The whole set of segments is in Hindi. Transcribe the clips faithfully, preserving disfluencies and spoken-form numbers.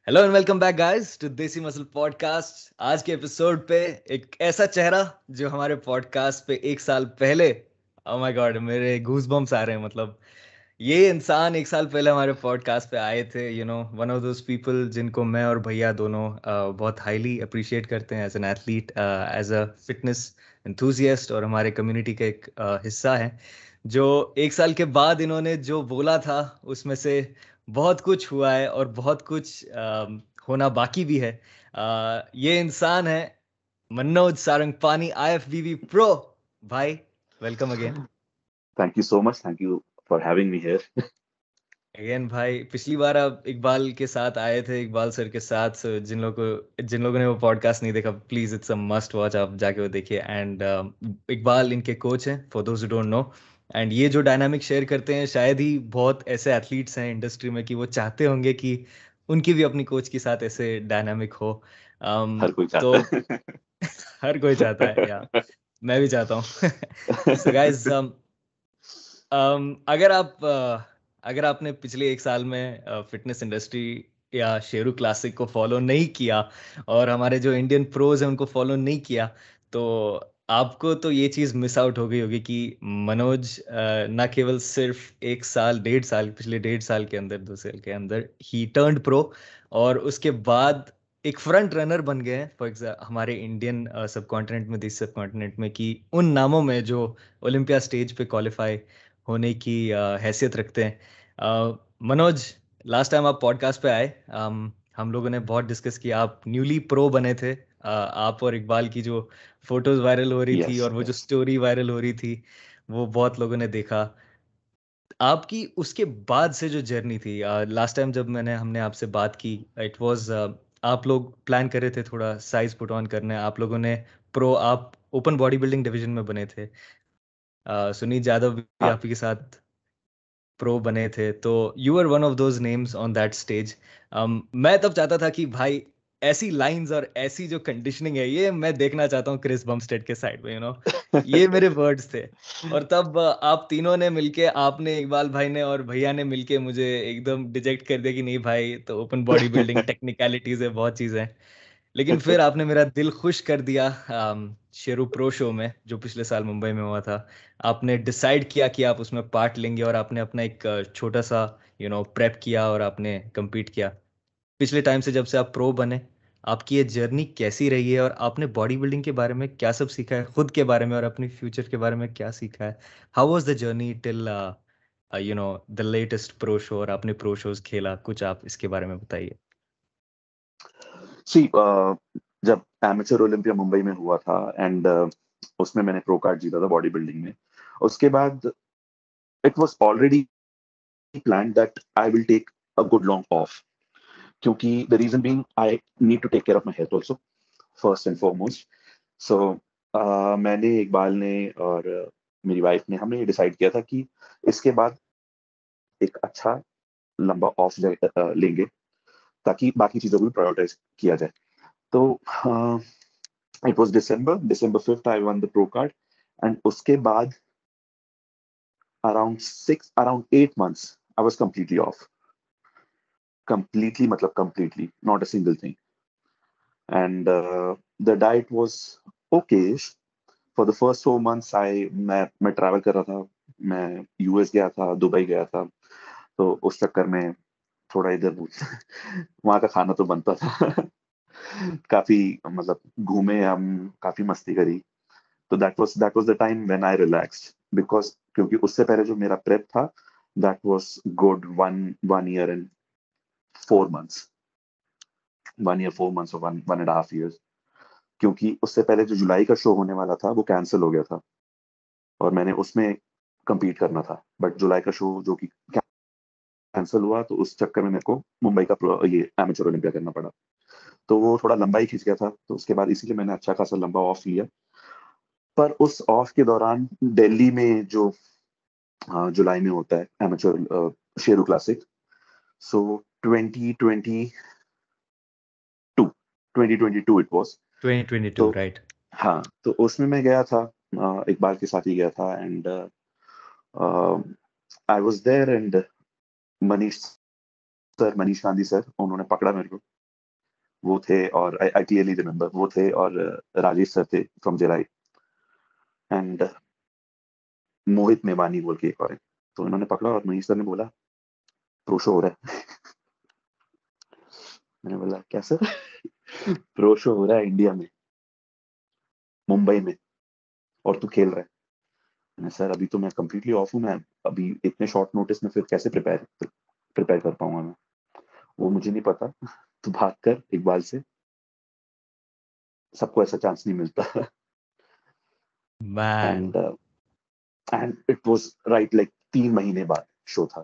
Hello and welcome back guys to Desi muscle podcast. आज के एपिसोड पे एक ऐसा चेहरा जो हमारे पॉडकास्ट पे एक साल पहले, ओह माय गॉड, मेरे गूज बम्स आ रहे हैं। मतलब ये इंसान एक साल पहले हमारे पॉडकास्ट पे आए थे। You know, one of those people जिनको मैं और भैया दोनों uh, बहुत हाईली अप्रिशिएट करते हैं as an athlete, as a fitness enthusiast, और हमारे कम्युनिटी का एक uh, हिस्सा है। जो एक साल के बाद इन्होंने जो बोला था उसमें से बहुत कुछ हुआ है और बहुत कुछ अम, होना बाकी भी है। अ, ये इंसान है Manoj Sarangapani, I F B B pro. भाई, welcome again. Thank you so much. Thank you for having me here. Again भाई, पिछली बार आप इकबाल के साथ आए थे, इकबाल सर के साथ। so, जिन लोगों को जिन लोगों ने वो पॉडकास्ट नहीं देखा, please it's a must watch, आप जाके वो देखिए। एंड इकबाल इनके कोच हैं, for those who don't know. And ये जो डायनामिक शेयर करते हैं, शायद ही बहुत ऐसे एथलीट्स हैं इंडस्ट्री में कि वो चाहते होंगे कि उनकी भी अपनी कोच के साथ ऐसे डायनामिक हो। um, हर कोई तो चाहता है. हर कोई चाहता है, या मैं भी चाहता हूँ। सो गाइस, अम, अगर आप अ, अगर आपने पिछले एक साल में फिटनेस इंडस्ट्री या शेरू क्लासिक को फॉलो नहीं किया और हमारे जो इंडियन प्रोज हैं उनको फॉलो नहीं किया, तो आपको तो ये चीज़ मिस आउट हो गई होगी कि मनोज अ, ना केवल सिर्फ एक साल डेढ़ साल पिछले डेढ़ साल के अंदर, दो साल के अंदर ही टर्न्ड प्रो, और उसके बाद एक फ्रंट रनर बन गए हैं फॉर एग्जाम्पल हमारे इंडियन सब कॉन्टिनेंट में, देश सब कॉन्टिनेंट में, कि उन नामों में जो ओलंपिया स्टेज पे क्वालिफाई होने की अ, हैसियत रखते हैं। अ, मनोज, लास्ट टाइम आप पॉडकास्ट पे आए, अम, हम लोगों ने बहुत डिस्कस किया। आप न्यूली प्रो बने थे। अ, आप और इकबाल की जो फोटोज वायरल हो रही थी Yes, और वो जो yes. स्टोरी वायरल हो रही थी, वो बहुत लोगों ने देखा। आपकी उसके बाद से जो जर्नी थी, लास्ट टाइम जब मैंने हमने आपसे बात की, इट वाज, आप लोग प्लान कर रहे थे थोड़ा साइज पुट ऑन करना है। आप लोगों ने प्रो आप ओपन बॉडी बिल्डिंग डिवीजन में बने थे। अ, सुनीत यादव भी हाँ. आपके साथ प्रो बने थे, तो you are one of those names on that stage. मैं तब चाहता था कि भाई, ऐसी लाइंस और ऐसी जो कंडीशनिंग है, ये मैं देखना चाहता हूँ क्रिस बमस्टेड के साइड में, यू नो। ये मेरे वर्ड्स थे। और तब अ, आप तीनों ने मिलके, आपने, इकबाल भाई ने और भैया ने मिलके मुझे एकदम डिजेक्ट कर दिया कि नहीं भाई, तो ओपन बॉडी बिल्डिंग टेक्निकलिटीज है, बहुत चीजें हैं। लेकिन फिर आपने मेरा दिल खुश कर दिया। अम, शेरू प्रो शो में जो पिछले साल मुंबई में हुआ था, आपने डिसाइड किया कि आप उसमें पार्ट लेंगे और आपने अपना एक अ, छोटा सा यू नो प्रेप किया और आपने compete किया। पिछले टाइम से जब से आप प्रो बने, आपकी ये जर्नी कैसी रही है और आपने बॉडी बिल्डिंग के बारे में क्या सब सीखा है, खुद के बारे में और अपनी फ्यूचर के बारे में क्या सीखा है? How was the journey till you know the latest pro show, और आपने प्रो शोज खेला कुछ, आप इसके बारे में बताइए। See, uh, जब एमेचर ओलंपिया मुंबई में हुआ था एंड uh, उसमें मैंने प्रो कार्ड जीता था बॉडी बिल्डिंग में. उसके बाद it was already plan that I will take a good long off, क्योंकि the reason being I need to take care of my health also, first and foremost. So मैंने, इकबाल ने और uh, मेरी वाइफ ने, हमने ये डिसाइड किया था कि इसके बाद एक अच्छा लंबा ऑफ लेंगे, ताकि बाकी चीजों को भी प्रायोरिटाइज किया जाए. तो it was December December fifth I won the pro card. And उसके बाद around six around eight months I was completely off. Completely मतलब completely, not a single thing. And the diet was okay. For the first four months I मैं मैं ट्रैवल कर रहा था. मैं यूएस गया था, दुबई गया था. तो उस चक्कर में थोड़ा इधर वहाँ का खाना तो बनता था. काफी, मतलब घूमे हम, काफी मस्ती करी. तो that was that was the time when I relaxed, because क्योंकि उससे पहले जो मेरा प्रेप था, that was good one one year and four months. One year four months, और one one and half years. क्योंकि उससे पहले जो जुलाई का शो होने वाला था वो कैंसिल हो गया था, और मैंने उसमें compete करना था. बट जुलाई का शो जो कि कैंसिल हुआ, तो उस चक्कर में मेरे को मुंबई का pro- ये एमेचर ओलंपिया करना पड़ा. तो वो थोड़ा लंबा ही खिंच गया था, तो उसके बाद इसीलिए मैंने अच्छा खासा लंबा ऑफ लिया. पर उस ऑफ के दौरान दिल्ली में जो हाँ, जुलाई में होता है amateur Sheru classic. So twenty twenty two twenty twenty two it was. Twenty twenty two, तो राइट? हाँ, तो उसमें मैं गया था, अ, इकबाल के साथ ही गया था. And I was there. And Manish sir, Manish Gandhi sir, उन्होंने पकड़ा मेरे को. वो थे, और आई क्लियरली रिमेम्बर वो थे, और राजेश सर थे फ्रॉम जेराई, एंड मोहित मेवानी बोल के एक और है। तो इन्होंने पकड़ा और मनीष सर ने बोला प्रो शो हो रहा है। मैंने बोला क्या सर? प्रो शो हो रहा है इंडिया में, मुंबई में, और तू खेल रहा है। मैंने सर अभी तो मैं कंप्लीटली ऑफ हूँ, मैं अभी इतने शॉर्ट नोटिस में फिर कैसे प्रिपेयर प्रिपेयर कर पाऊंगा मैं? वो मुझे नहीं पता, तू बात कर इकबाल से, सबको ऐसा चांस नहीं मिलता। Man and and it was right, like तीन महीने बाद शो था।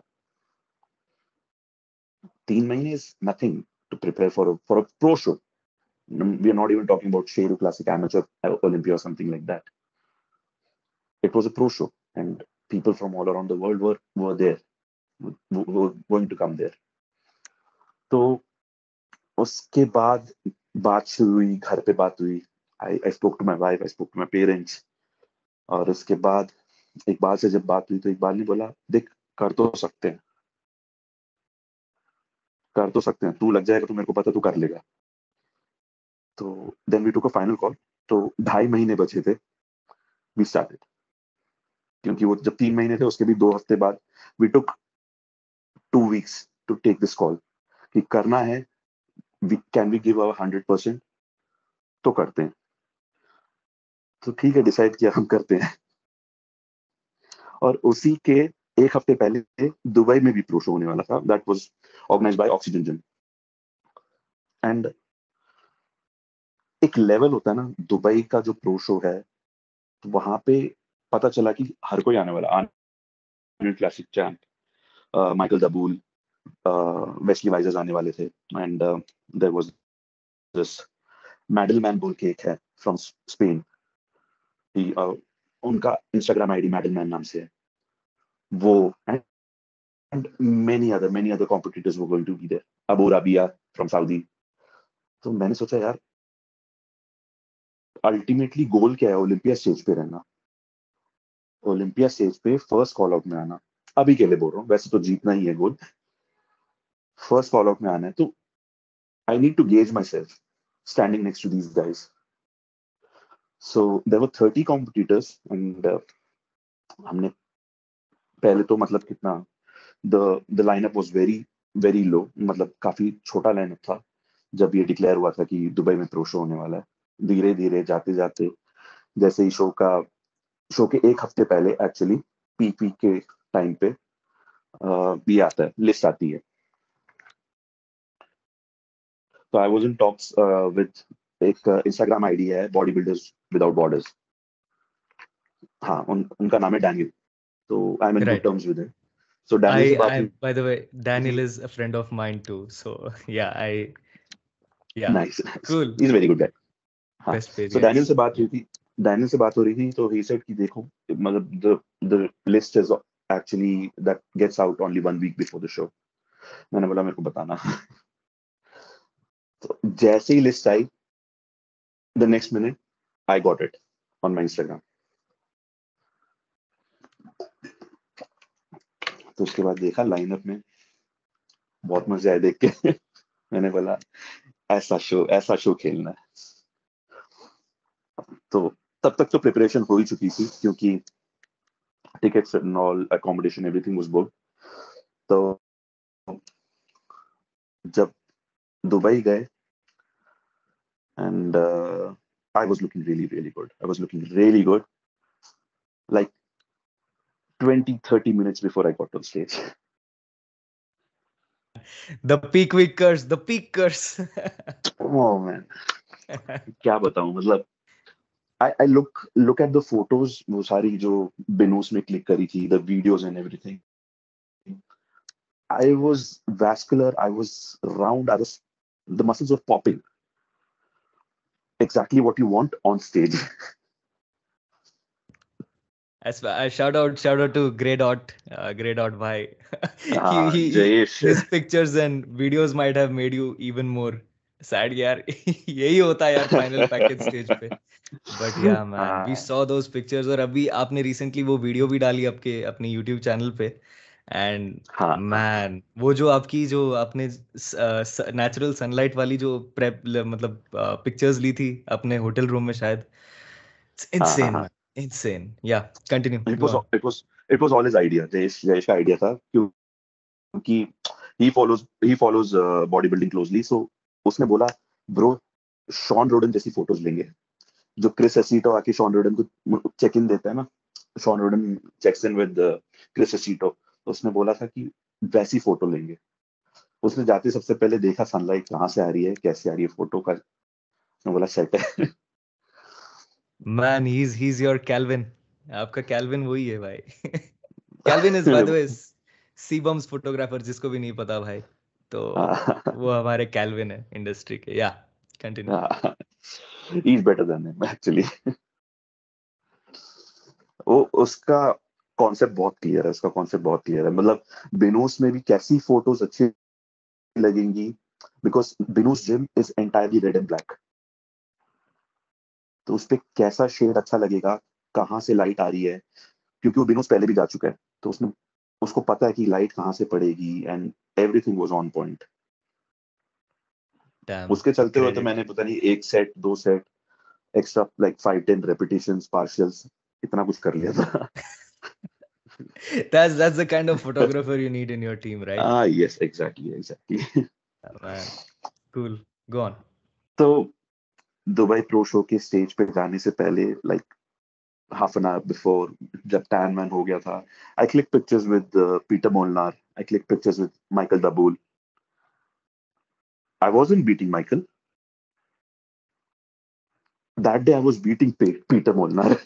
तीन महीने is nothing to prepare for for a pro show. We are not even talking about Sheru Classic Amateur Olympia or something like that. It was a pro show, and people from all around the world were were there, were, were going to come there. तो उसके बाद बात शुरू हुई, घर पे बात हुई. I I spoke to my wife, I spoke to my parents. और उसके बाद इकबाल से जब बात हुई तो इकबाल ने बोला देख कर तो सकते हैं, कर तो सकते हैं, तू लग जाएगा तो मेरे को पता तू कर लेगा. तो then we took a final call. तो ढाई महीने बचे थे, वी स्टार्टेड. क्योंकि वो जब तीन महीने थे उसके भी दो हफ्ते बाद we took two weeks to take this call कि करना है, can we give our hundred percent, तो करते हैं. तो ठीक है, डिसाइड किया हम करते हैं. और उसी के एक हफ्ते पहले दुबई में भी प्रो शो होने वाला था. That was organised by oxygen gym. And एक लेवल होता है ना दुबई का जो प्रो शो है, तो वहां पे पता चला कि हर कोई आने वाला. क्लासिक चैंप, माइकल दबूल, वेस्ली वाइजर्स आने वाले थे. एंड देयर वाज दिस मैडलमैन बोल के एक है फ्रॉम स्पेन. uh, उनका इंस्टाग्राम आईडी मैडलमैन नाम से है वो. And many other many other competitors were going to be there. Abu Rabia from Saudi. तो मैंने सोचा यार अल्टीमेटली गोल क्या है? ओलंपिया स्टेज पे रहना, ओलंपिया स्टेज पे फर्स्ट कॉल आउट में आना. अभी के लिए बोल रहा हूँ, वैसे तो जीतना ही है गोल. फर्स्ट कॉल आउट में आना है, तो I need to gauge myself standing next to these guys. So there were thirty competitors. And हमने पहले तो मतलब कितना, the the lineup was very very low, मतलब काफी छोटा लाइनअप था जब ये डिक्लेयर हुआ था कि दुबई में प्रो शो होने वाला है. धीरे धीरे जाते जाते जैसे ही शो का शो के एक हफ्ते पहले एक्चुअली पीक वीक के टाइम पे भी आता है, लिस्ट आती है. तो I was in talks with एक इंस्टाग्राम आईडी है बॉडी बिल्डर्स विदाउट बॉर्डर्स. हाँ, उन, उनका नाम है डैनियल. तो I am in good right. Terms with him. So Daniel से I बात I हुई. by the way, Daniel ही is a friend of mine too. So yeah, I yeah, nice, cool. He is very good guy. हाँ, Best page so Daniel guys. से बात हुई थी. डैनियल से बात हो रही थी तो ही सेड कि देखो, मतलब the the list is actually that gets out only one week before the show. मैंने बोला मेरे को बताना. तो जैसे ही लिस्ट आई, the next minute I got it on my Instagram. तो उसके बाद देखा लाइनअप में, बहुत मजे आए देख के. मैंने बोला ऐसा शो ऐसा शो खेलना है. तो तब तक तो प्रिपरेशन हो ही चुकी थी क्योंकि tickets and all, accommodation, everything was booked. तो जब दुबई गए, and uh, I was looking really, really good. I was looking really good. Like twenty, thirty minutes before I got on stage. The peak week curse, the peak curse. Oh man, क्या बताऊं, मतलब I I look look at the photos, वो सारी जो बिनोस में क्लिक करी थी, the videos and everything. I was vascular. I was round. I was, the muscles were popping. Exactly what you want on stage. As I shout out, shout out to Grey Dot, uh, Grey Dot bhai. he, Ah, he, he, Jayesh. his pictures and videos might have made you even more sad, यार. यही होता है यार final package stage पे. But yeah, man, we Ah, saw those pictures. और अभी आपने recently वो video भी डाली आपके अपने YouTube channel पे. एंड हाँ हाँ मैन वो जो आपकी जो आपने नेचुरल सनलाइट वाली जो प्रेप मतलब पिक्चर्स ली थी अपने होटल रूम में शायद, हाँ हाँ इनसेन हाँ man, insane. Yeah continue, it go was on. It was it was all his idea. Jayesh Jayesh का आइडिया था, क्योंकि he follows he follows bodybuilding closely. So उसने बोला, ब्रो शॉन रोडन जैसी फोटोज लेंगे। जो क्रिस एसीटो आके शॉन रोडन को चेक इन देता है ना, Shawn Rhoden checks in with Chris Aceto, तो उसने बोला था कि वैसी फोटो लेंगे। उसने जाते सबसे पहले देखा सनलाइट कहाँ से आ रही है, कैसे आ रही है फोटो का। उसने बोला सेट है। Man he is he is your Calvin, आपका कैल्विन वही है भाई। Calvin is by the way Cbum's photographer, जिसको भी नहीं पता भाई, तो वो हमारे कैल्विन है इंडस्ट्री के। Yeah continue. He is better than him actually. वो उसका कॉन्सेप्ट बहुत क्लियर है, उसका कॉन्सेप्ट बहुत क्लियर है। मतलब बिनोस में भी कैसी फोटोज अच्छी लगेंगी, बिकॉज बिनोस gym is entirely red and black. तो उस पे कैसा शेड अच्छा लगेगा, कहाँ से लाइट आ रही है, क्योंकि वो बिनोस पहले भी जा चुका है, तो उसने उसको पता है कि लाइट कहाँ से पड़ेगी, and everything was on point. Damn, उसके चलते हुए तो क्रेडिट। मैंने पता नहीं एक सेट दो set extra like five ten repetitions partials इतना कुछ कर लिया था। that's that's the kind of photographer you need in your team, right? ah yes, exactly exactly। Oh, man, cool, go on. तो दुबई प्रो शो के स्टेज पे जाने से पहले, like half an hour before, जब टैन मैन हो गया था, I click pictures with Peter Molnar, I click pictures with Michael दबूल। I wasn't beating Michael that day, I was beating Peter Molnar.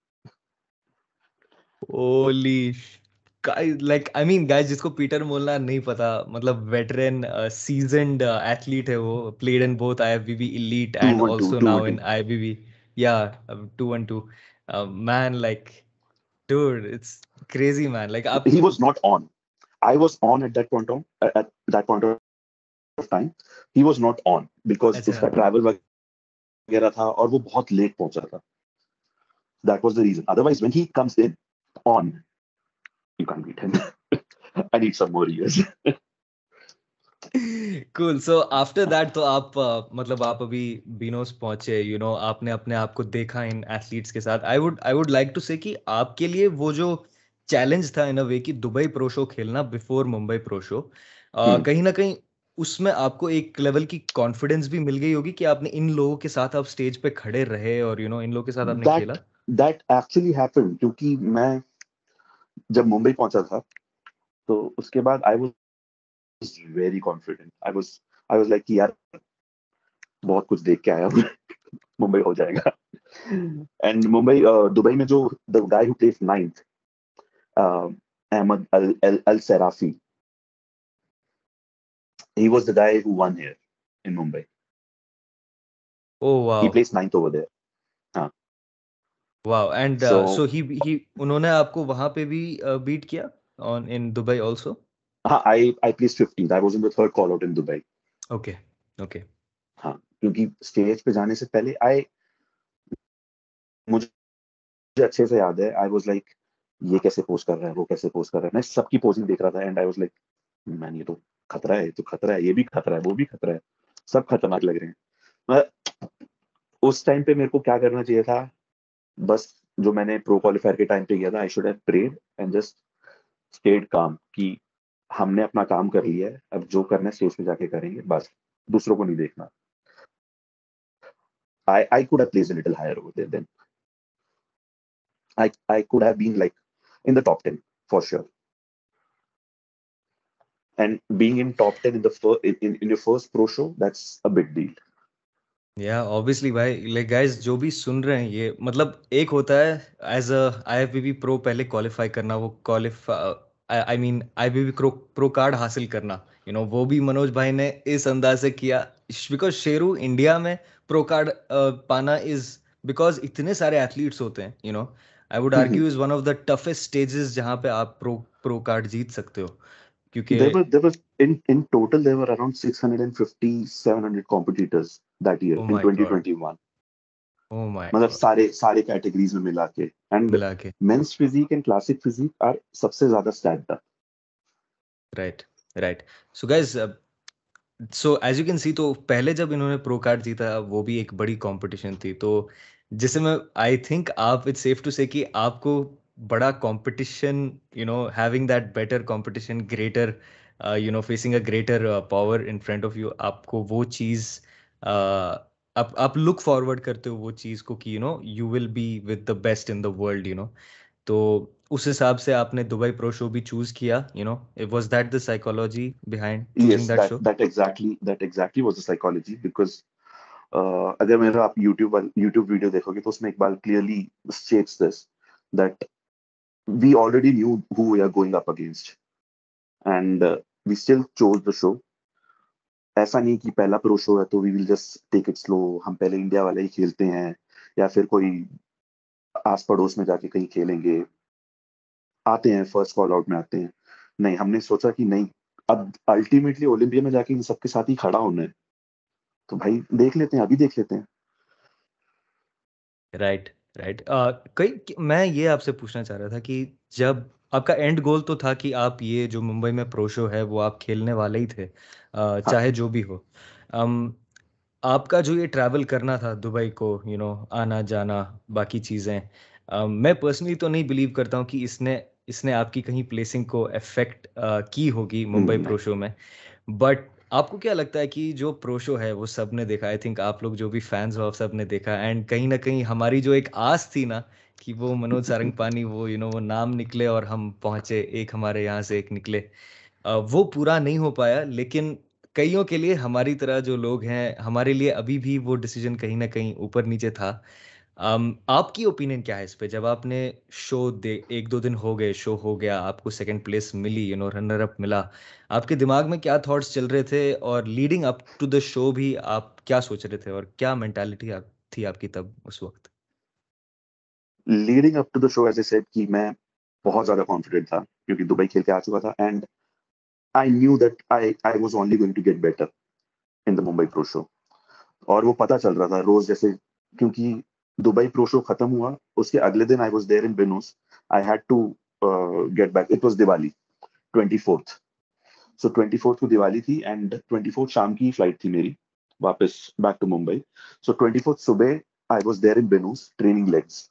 Holy sh- guys, like I mean guys, जिसको पीटर मोलनार नहीं पता, मतलब वेटरन सीजन्ड एथलीट है वो, played in both I F B B elite two and one two also two now one two in I F B B. Yeah, uh, two one two. Uh, man, like dude, it's crazy man, like आप। He was not on. I was on at that point of at that point of time. He was not on because अच्छा, उसका ट्रैवल वगैरह था और वो बहुत लेट पहुंचा था। That was the reason. Otherwise when he comes in on, you can't beat him। I need some more years। cool. So after that तो आप uh, मतलब आप अभी बीनोस पहुंचे, यू you नो know, आपने अपने आप को देखा इन एथलीट्स के साथ। I would I would like to say कि आपके लिए वो जो चैलेंज था इन अ वे कि दुबई प्रो शो खेलना बिफोर मुंबई प्रो शो, कहीं ना कहीं उसमें आपको एक लेवल की कॉन्फिडेंस भी मिल गई होगी कि आपने इन लोगों के साथ आप स्टेज पे खड़े रहे और यू you नो know, इन लोगों के साथ आपने खेला। दैट दैट एक्चुअली हैपेंड, क्योंकि मैं जब मुंबई पहुंचा था, तो उसके बाद I was very confident. I was I was like कि यार बहुत कुछ देख के आया हूँ। मुंबई हो जाएगा। एंड मुंबई दुबई में जो the guy who placed ninth, Ahmed Al Al Al Sarafi, he was the guy who won here in Mumbai। Oh He wow, placed ninth over there। हाँ। Wow. And So so he he उन्होंने आपको वहां पे भी बीट किया ऑन इन दुबई आल्सो। हाँ, I I placed fifteenth। I was in the third call out in Dubai। Okay, okay. हाँ, क्योंकि स्टेज पे जाने से पहले आई मुझे अच्छे से याद है, आई वाज लाइक ये कैसे पोज कर रहा है, वो कैसे पोज कर रहा है, मैं सबकी पोजिंग देख रहा था। And I was like man ये तो खतरा है, ये तो खतरा है, ये भी खतरा है, वो भी खतरा है, सब खतरनाक लग रहे हैं। मैं उस टाइम पे मेरे को क्या करना चाहिए था, बस जो मैंने प्रो क्वालिफायर के टाइम पे किया था, I should have prayed and just stayed calm कि हमने अपना काम कर लिया है, अब जो करना है स्टेज पे जाके करेंगे, बस दूसरों को नहीं देखना। I I could have placed a little higher over there then. I I could have been like in the top ten for sure. And being in top ten in the first in, in, in your first pro show, that's a big deal। Yeah obviously भाई, लाइक गाइस जो भी सुन रहे हैं ये, मतलब एक होता है एज अ आईएफबीबी प्रो पहले क्वालिफाई करना, वो qualify I mean IFBB pro pro card हासिल करना, यू नो वो भी मनोज भाई ने इस अंदाज से किया। बिकॉज शेरू इंडिया में प्रो कार्ड पाना इज बिकॉज इतने सारे एथलीट्स होते हैं, you know I would argue is one of the toughest stages जहाँ पे आप प्रो प्रो कार्ड जीत सकते हो, क्योंकि There were there was in in total there were around six hundred fifty seven hundred competitors that year oh in my god, twenty twenty-one। Oh my मतलब गॉड, सारे सारे कैटेगरीज में मिला के। एंड मिला के। Men's physique and classic physique are सबसे ज्यादा stacked up. Right right so guys, so as you can see, तो पहले जब इन्होंने प्रो कार्ड जीता वो भी एक बड़ी कंपटीशन थी, तो जिसे मैं आई थिंक आप इट्स सेफ टू से कि आपको बड़ा competition, you know having that better competition, greater you know facing a greater power in front of you, आपको वो चीज़ आप आप लुक फॉरवर्ड करते हो वो चीज़ को कि you know you will be with the best in the world, you know. तो उस हिसाब से आपने दुबई प्रो शो भी चूज किया, you know, was that the psychology behind choosing Yes, that that show? that exactly that exactly was the psychology because uh, अगर मेरा आप YouTube YouTube वीडियो देखोगे तो उसमें Iqbal clearly states this that we already knew who we are going up against and uh, we still chose the show. ऐसा नहीं कि पहला प्रो शो है तो we will just take it slow, हम पहले इंडिया वाले ही खेलते हैं या फिर कोई आस पड़ोस में जाके कहीं खेलेंगे, आते हैं फर्स्ट कॉल आउट में आते हैं। नहीं, हमने सोचा कि नहीं, अब अल्टीमेटली ओलंपिया में जाके इन सबके साथ ही खड़ा होना है, तो भाई देख लेते हैं, अभी देख लेते हैं। राइट राइट कई मैं ये आपसे पूछना चाह रहा था कि जब आपका एंड गोल तो था कि आप ये जो मुंबई में प्रो शो है वो आप खेलने वाले ही थे, अ, हाँ। चाहे जो भी हो। अम, आपका जो ये ट्रैवल करना था दुबई को, यू नो आना जाना बाकी चीज़ें, मैं पर्सनली तो नहीं बिलीव करता हूँ कि इसने इसने आपकी कहीं प्लेसिंग को अफेक्ट की होगी मुंबई नहीं। प्रो शो में। बट आपको क्या लगता है कि जो प्रो शो है वो सबने देखा, आई थिंक आप लोग जो भी फैंस हो आप सबने देखा, एंड कहीं ना कहीं हमारी जो एक आस थी ना कि वो मनोज सारंगपानी वो यू नो वो नाम निकले और हम पहुंचे, एक हमारे यहाँ से एक निकले, अ, वो पूरा नहीं हो पाया। लेकिन कईयों के लिए हमारी तरह जो लोग हैं हमारे लिए अभी भी वो डिसीजन कहीं ना कहीं ऊपर नीचे था। अम, आपकी ओपिनियन क्या है इस पे? जब आपने शो दे, एक दो दिन हो गए, शो हो गया, आपको सेकंड प्लेस मिली, यू नो रनर अप मिला, आपके दिमाग में क्या थॉट्स चल रहे थे? और leading up to the show भी आप क्या सोच रहे थे और क्या मेंटालिटी आप, थी आपकी तब उस वक्त? Leading up to the show as I said कि मैं बहुत ज्यादा कॉन्फिडेंट था क्योंकि दुबई खेल के आ चुका था and I knew that I I was only going to get better in the Mumbai pro show. और वो पता चल रहा था रोज जैसे, क्योंकि दुबई प्रो शो खत्म हुआ उसके अगले दिन आई वाज देयर इन बेनूस, I had to get back, it was Diwali, twenty fourth. So twenty fourth को दिवाली थी एंड ट्वेंटी फोर्थ शाम की फ्लाइट थी मेरी वापस back to Mumbai. So twenty fourth सुबह आई वाज देयर इन बेनूस ट्रेनिंग लेग्स,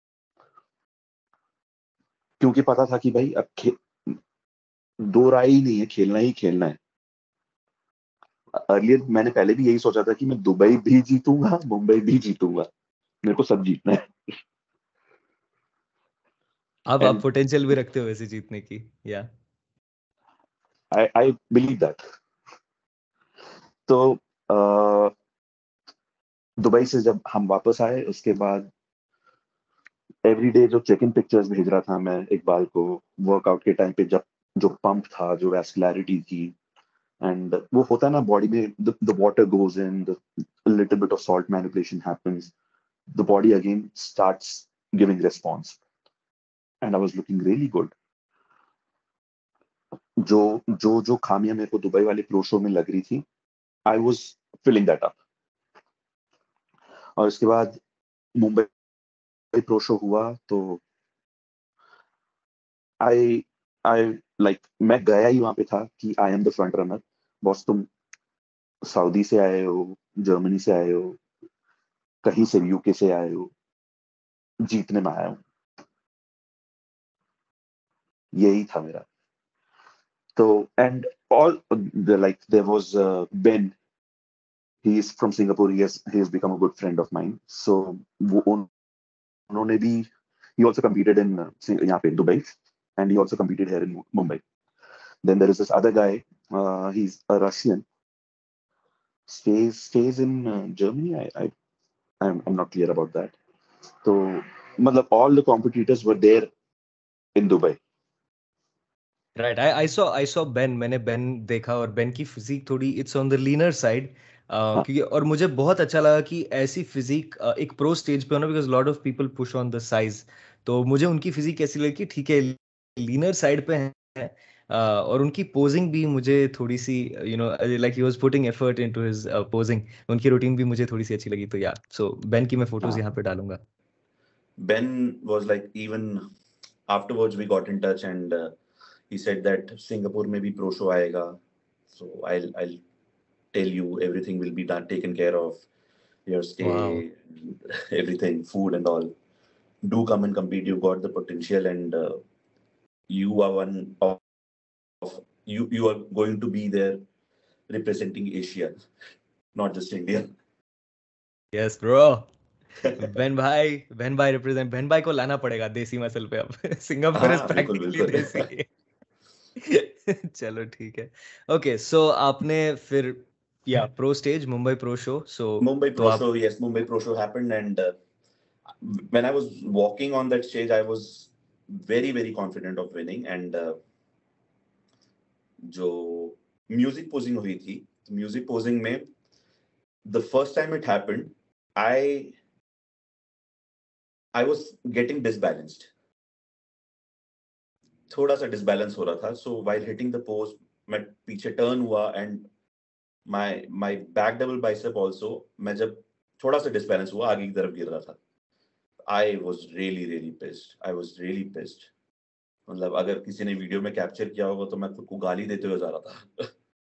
क्योंकि पता था कि भाई अब खे- दो राय ही नहीं है, खेलना ही खेलना है। अर्लियर मैंने पहले भी यही सोचा था कि मैं दुबई भी जीतूंगा, मुंबई भी जीतूंगा, मेरे को सब जीतना है। अब आप एंड पोटेंशियल भी रखते हो वैसे जीतने की, या? I I believe that. तो अ, दुबई से जब हम वापस आए उसके बाद एवरी डे जो चेक इन पिक्चर्स भेज रहा था मैं इकबाल को, वर्कआउट के टाइम पे जब जो पंप था, जो वैस्कुलैरिटी थी, एंड वो होता है ना बॉडी में, the water goes in, the little bit of salt manipulation happens, the body again starts giving response and I was looking really good. जो जो जो खामियां मेरे को दुबई वाले प्रो शो में लग रही थी, I was filling that up. और उसके बाद मुंबई प्रो शो हुआ तो आई आई लाइक मैं गया ही वहां पे था कि I am the front runner. Boss तुम सऊदी से आए हो, जर्मनी से आए हो, कहीं से यूके से आए हो, जीतने में आया हूँ, यही था मेरा। तो and all like there was Ben, he is from Singapore, he has he has become a good friend of mine. So वो उन्होंने भी, he also competed in uh, यहाँ पे Dubai and he also competed here in Mumbai. Then there is this other guy, uh, he's a Russian, stays stays in uh, Germany. I, I I'm, I'm not clear about that. So मतलब all the competitors were there in Dubai. Right, I I saw I saw Ben, मैंने बेन देखा और बेन की फिजिक थोड़ी it's on the leaner side, हाँ। क्योंकि और मुझे बहुत अच्छा लगा कि ऐसी फिजिक एक प्रो स्टेज पे होना, because lot of people push on the size. तो मुझे उनकी फिजिक कैसी लगी कि ठीक है लीनर साइड पे है, uh, और उनकी पोजिंग भी मुझे थोड़ी सी, you know like he was putting effort into his posing, उनकी रूटीन भी मुझे थोड़ी सी अच्छी लगी। तो या सो बेन की मैं फोटोज हाँ। यहाँ पे डालूंगा। Ben was like, even afterwards we got in touch and uh, he said that Singapore में भी pro show आएगा, so I'll I'll tell you everything will be done, taken care of, your stay, wow. everything, food and all. Do come and compete. You got the potential, and uh, you are one of, of you. You are going to be there representing Asia, not just India. Yes bro. बहन भाई बहन भाई रिप्रेजेंट बहन भाई को लाना पड़ेगा देसी मसल पे अब सिंगापुर इज हाँ बिल्कुल प्रैक्टिकली बिल्कुल. देसी. चलो ठीक है. ओके सो आपने फिर या pro stage Mumbai pro show so Mumbai तो Pro आप Show, yes, Mumbai Pro Show happened, and uh, when I was walking on that stage, I was very very confident of winning. And uh, जो म्यूजिक पोजिंग हुई थी, म्यूजिक पोजिंग में the first time it happened, I I was getting disbalanced. थोड़ा सा डिसबैलेंस हो रहा था. So while hitting the pose, मैं पीछे टर्न हुआ and my my back double bicep also, मैं जब थोड़ा सा डिसबैलेंस हुआ आगे की तरफ गिर रहा था. I was really really pissed. I was really pissed. मतलब अगर किसी ने वीडियो में कैप्चर किया होगा तो मैं खुद को गाली देते हुए जा रहा था.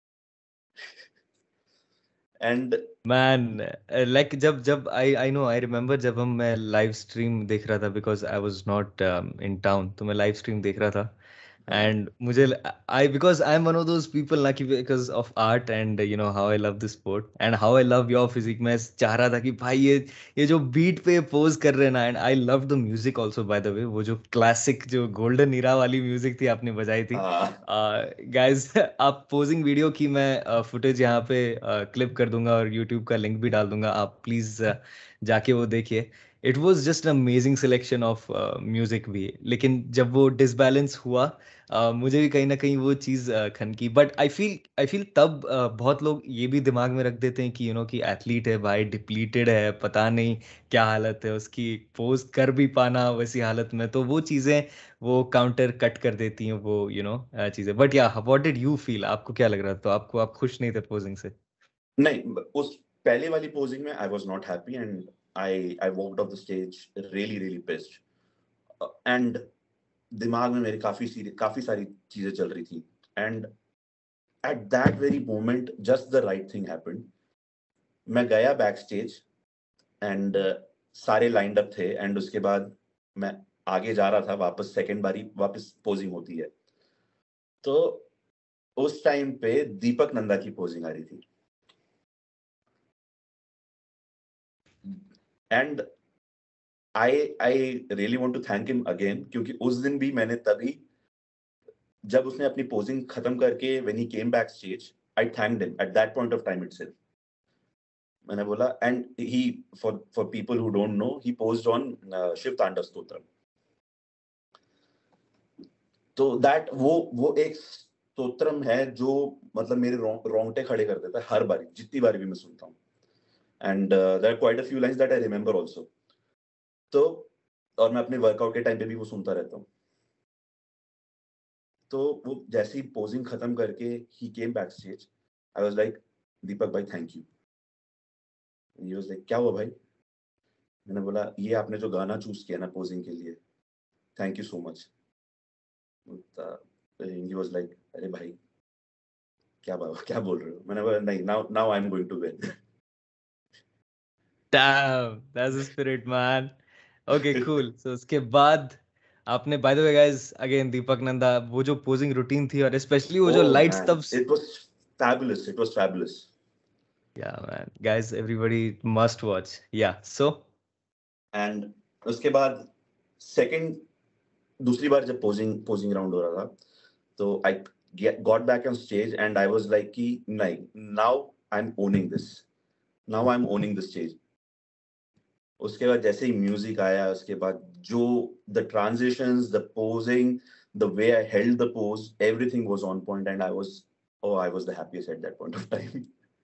एंड मैन लाइक जब जब आई आई नो आई रिमेम्बर जब हम मैं लाइव स्ट्रीम देख रहा था because I was not in town तो मैं लाइव स्ट्रीम देख रहा था एंड मुझे I because I am one of those people ना कि because of art and you know how I love the sport and how I love your physique मैं चाह रहा था कि भाई ये ये जो बीट पे पोज कर रहे हैं ना and I love the music also by the way वो जो क्लासिक जो गोल्डन ईरा वाली म्यूजिक थी आपने बजाई थी गाइज आप पोजिंग वीडियो की मैं फुटेज यहाँ पे क्लिप कर दूंगा और यूट्यूब का लिंक भी डाल दूंगा आप प्लीज जाके वो देखिए it was just amazing selection of music भी लेकिन जब वो डिसबैलेंस हुआ Uh, मुझे भी कहीं ना कहीं वो चीज़ uh, खनकी but I feel I feel तब uh, बहुत लोग ये भी दिमाग में रख देते हैं कि यू नो कि एथलीट है भाई डिप्लीटेड है पता नहीं क्या हालत है उसकी पोज कर भी पाना वैसी हालत में तो वो चीज़ें वो काउंटर कट कर देती हैं वो यू नो चीज़ें but yeah what did you feel आपको क्या लग रहा था तो आपको आप खुश नहीं थे पोजिंग से नहीं, उस पहले वाली पोजिंग में I was not happy and I I walked off the stage really really pissed and दिमाग में मेरे काफी काफी सारी चीजें चल रही थी and at that very moment just the right thing happened. मैं गया बैक स्टेज एंड सारे लाइंड अप थे एंड उसके बाद मैं आगे जा रहा था वापस सेकंड बारी वापस पोजिंग होती है तो उस टाइम पे दीपक नंदा की पोजिंग आ रही थी and I I really want to thank him again क्योंकि उस दिन भी मैंने तभी जब उसने अपनी पोजिंग खत्म करके when he came backstage I thanked him at that point of time itself. मैंने बोला and he for for people who don't know he posed on Shiv Tandav Stotram. तो दैट वो वो एक स्तोत्रम है जो मतलब मेरे रोंगटे खड़े कर देता है हर बारी जितनी बारी भी मैं सुनता हूँ and there are quite a few lines that I remember also. तो और मैं अपने वर्कआउट के टाइम पे भी वो सुनता रहता हूँ. तो वो जैसे ही पोजिंग खत्म करके he came backstage I was like Deepak भाई thank you. He was like क्या हुआ भाई. मैंने बोला ये आपने जो गाना चूज किया ना पोजिंग के लिए thank you so much. He was like अरे भाई क्या बात क्या बोल रहे हो. मैंने बोला नहीं now now I am going to win. Damn, that's the spirit, man. Okay, cool. So उसके बाद आपने by the way guys again दीपक नंदा वो जो posing routine थी और especially वो जो Oh lights man, तब it was fabulous. It was fabulous. yeah man guys everybody must watch yeah so And उसके बाद second दूसरी बार जब posing posing round हो रहा था तो I get, got back on stage and I was like कि नहीं now I'm owning this. Now I'm owning the stage. उसके बाद जैसे ही म्यूजिक आया उसके बाद जो the transitions the posing the way I held the pose everything was on point and I was oh I was the happiest at that point of time.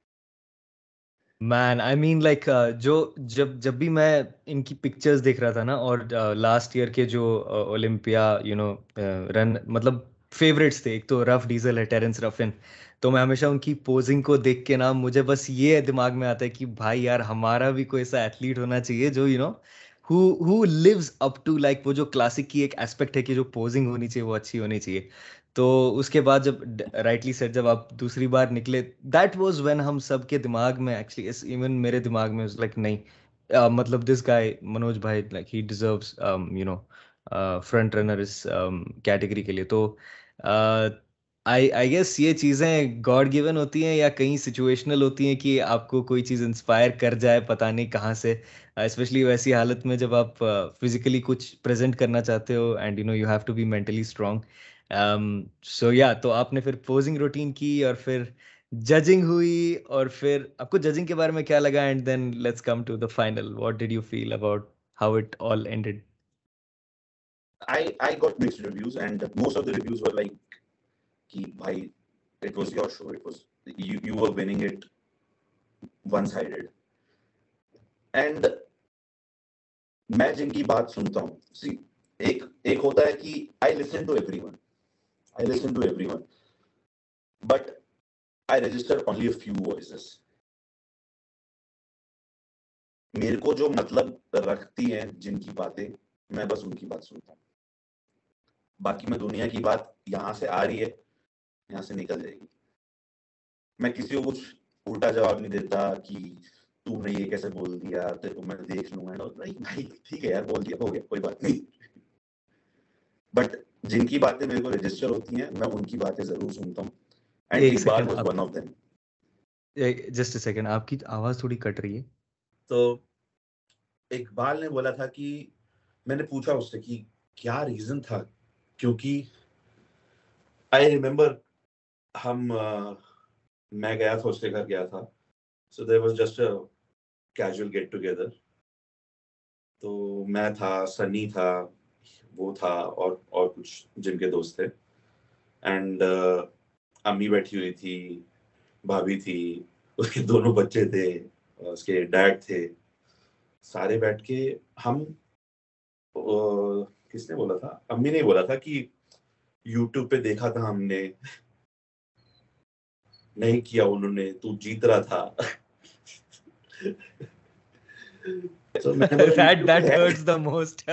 Man I mean like जो जब जब भी मैं इनकी पिक्चर्स देख रहा था ना और लास्ट ईयर के जो ओलंपिया यू नो रन मतलब फेवरेट्स थे एक तो रफ डीजल है टेरेंस रफिन तो मैं हमेशा उनकी पोजिंग को देख के ना मुझे बस ये दिमाग में आता है कि भाई यार हमारा भी कोई ऐसा एथलीट होना चाहिए जो you know who who lives up to like वो जो क्लासिक की एक एस्पेक्ट है कि जो पोजिंग होनी चाहिए वो अच्छी होनी चाहिए. तो उसके बाद जब राइटली सेट जब आप दूसरी बार निकले, दैट वाज व्हेन हम सबके दिमाग में एक्चुअली, इवन मेरे दिमाग में लाइक नहीं, uh, मतलब दिस गाय मनोज भाई like he deserves you know front runner इस कैटेगरी के लिए. तो आई आई गेस ये चीज़ें गॉड गिवन होती हैं या कहीं सिचुएशनल होती हैं कि आपको कोई चीज़ इंस्पायर कर जाए पता नहीं कहाँ से, स्पेशली वैसी हालत में जब आप फिजिकली uh, कुछ प्रेजेंट करना चाहते हो and you know you have to be mentally strong. So yeah तो आपने फिर पोजिंग रूटीन की और फिर जजिंग हुई, और फिर आपको जजिंग के बारे में क्या लगा, and then let's come to the final. What did you feel about how it all ended? I I got mixed reviews, and most of the reviews were like, "Ki bhai, it was your show. It was you. You were winning it one-sided." And मैं जिनकी बात सुनता हूँ, see, एक एक होता है कि I listen to everyone. I listen to everyone, but I register only a few voices. मेरे को जो मतलब रखती हैं जिनकी बातें, मैं बस उनकी बात सुनता हूँ. बाकी मैं दुनिया की बात यहाँ से आ रही है, यहाँ से निकल जाएगी. मैं किसी को कुछ उल्टा जवाब नहीं देता कि तूने ये कैसे बोल दिया, तेरे को मैं देख लूंगा. नहीं भाई, ठीक है यार, बोल दिया, हो गया, कोई बात नहीं. बट जिनकी बातें मेरे को रजिस्टर होती हैं, मैं उनकी बातें जरूर सुनता हूँ. And Iqbal was one of them. Just a second, आपकी आवाज थोड़ी कट रही है. तो इकबाल ने बोला था कि, मैंने पूछा उससे कि क्या रीजन था, क्योंकि आई रिमेम्बर हम uh, मैं गया था, उसके घर गया था. So there was just a casual get together. तो मैं था, सनी था, वो था, और और कुछ जिनके दोस्त थे. एंड uh, अम्मी बैठी हुई थी, भाभी थी, उसके दोनों बच्चे थे, उसके डैड थे. सारे बैठ के हम uh, किसने बोला था, अम्मी ने बोला था कि यूट्यूब पे देखा था हमने, नहीं किया उन्होंने, तू जीत रहा था. so, that that hurts the most.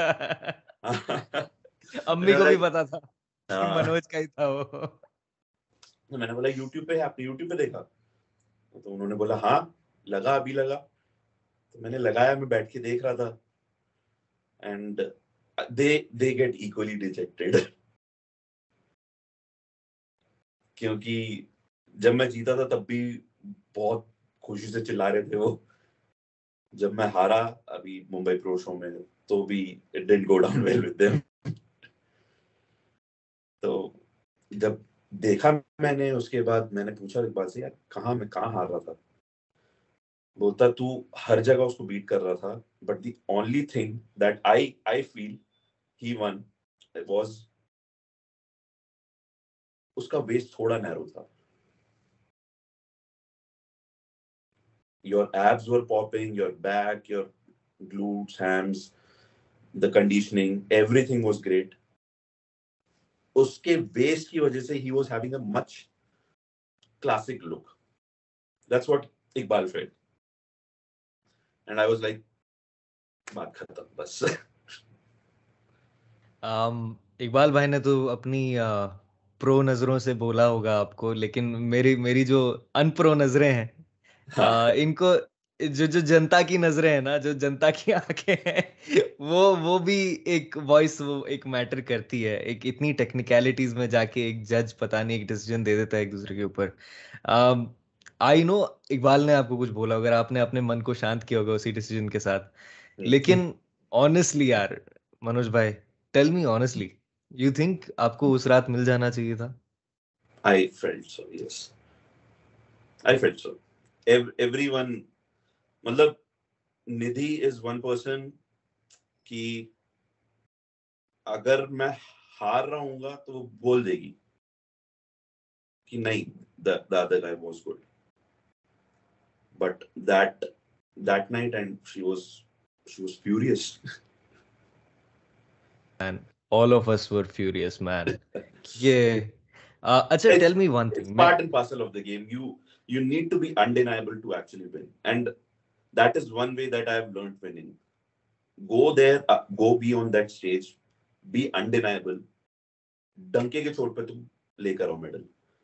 अम्मी को भी पता था कि मनोज का ही था वो. तो मैंने बोला यूट्यूब पे है, आपने यूट्यूब पे देखा? तो उन्होंने बोला हाँ लगा, अभी लगा. तो मैंने लगाया, मैं बैठ के देख रहा था. And they they get equally dejected. क्योंकि जब मैं जीता था तब भी बहुत खुशी से चिल्ला रहे थे वो. जब मैं हारा अभी मुंबई प्रो शो में, तो भी it didn't go down well with them. तो जब देखा मैंने, उसके बाद मैंने पूछा इकबाल से, यार कहाँ मैं कहाँ हार रहा था? बोलता तू हर जगह उसको बीट कर रहा था, but the only thing that I I feel he one was उसका वेस्ट थोड़ा नैरो था. Your abs were popping, your back, your glutes, hams, the conditioning, everything was great. उसके वेस्ट की वजह से he was having a much classic look. That's what Iqbal felt. And I was like, बात खत्म बस. um, इकबाल भाई ने तो अपनी प्रो uh, नजरों से बोला होगा आपको, लेकिन मेरी मेरी जो अनप्रो नजरें हैं, uh, इनको जो जो जनता की नजरें हैं ना, जो जनता की आंखें हैं, वो वो भी एक वॉइस, वो एक मैटर करती है. एक इतनी टेक्निकलिटीज में जाके एक जज पता नहीं एक डिसीजन दे देता है एक दूसरे के ऊपर. आई नो इकबाल ने आपको कुछ बोला, अगर आपने अपने मन को शांत किया होगा उसी डिसीजन के साथ. लेकिन ऑनेस्टली यार मनोज भाई, tell me honestly, you think आपको उस रात मिल जाना चाहिए था? I felt so, yes. I felt so. Everyone, मतलब निधि is one person कि अगर मैं हार रहा हूँगा तो वो बोल देगी कि नहीं, the the other guy was good. But that that night, and she was she was furious. And all of us were furious, man. Yeah. Uh, अच्छा, It's- tell me one It's thing. part and parcel of the game. You you need to be undeniable to actually win, and that is one way that I have learned winning. go there, uh, go be on that stage, be undeniable. डंके के चोट पे तुम लेकर आओ मेडल.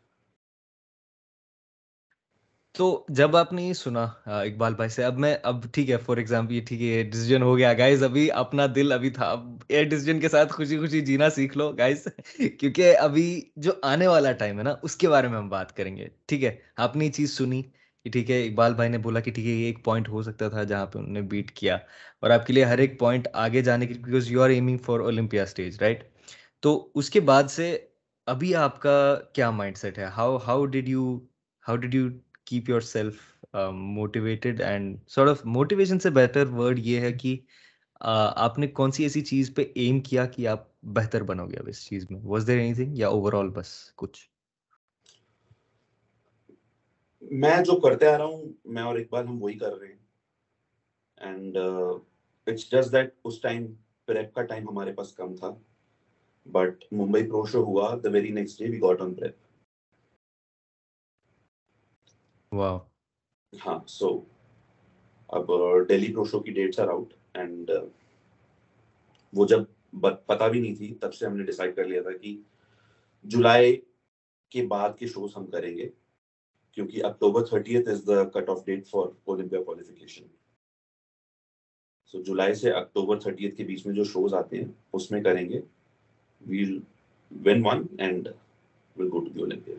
तो जब आपने ये सुना अ, इकबाल भाई से, अब मैं अब ठीक है फॉर एग्जाम्पल ये ठीक है ये डिसीजन हो गया गाइस, अभी अपना दिल अभी था, अब ये डिसीजन के साथ खुशी खुशी जीना सीख लो गाइस क्योंकि अभी जो आने वाला टाइम है ना उसके बारे में हम बात करेंगे. ठीक है, आपने ये चीज़ सुनी कि ठीक है इकबाल भाई ने बोला कि ठीक है ये एक पॉइंट हो सकता था जहाँ पे उन्होंने बीट किया, और आपके लिए हर एक पॉइंट आगे जाने की, because you are aiming for Olympia stage right. तो उसके बाद से अभी आपका क्या माइंडसेट है? How how did you how did you keep yourself motivated and sort of, motivation से बेटर वर्ड ये है कि uh, आपने कौन सी ऐसी चीज पे एम किया कि आप बेहतर बनोगे अब इस चीज में? वाज देयर एनीथिंग या ओवरऑल बस कुछ? मैं जो करते आ रहा हूँ, मैं और इकबाल हम वही कर रहे हैं. एंड इट्स जस्ट दैट उस टाइम प्रेप का टाइम हमारे पास कम था, बट मुंबई प्रो शो हुआ, the very next day we got on prep. Wow. हाँ, सो अब दिल्ली प्रो शो की डेट्स आर आउट, एंड वो जब पता भी नहीं थी तब से हमने डिसाइड कर लिया था कि जुलाई के बाद के शोज हम करेंगे, क्योंकि October thirtieth is the cut off date for Olympia qualification. So जुलाई से अक्टूबर थर्टियथ के बीच में जो शोज आते हैं उसमें करेंगे. We'll win one and will go to the Olympia.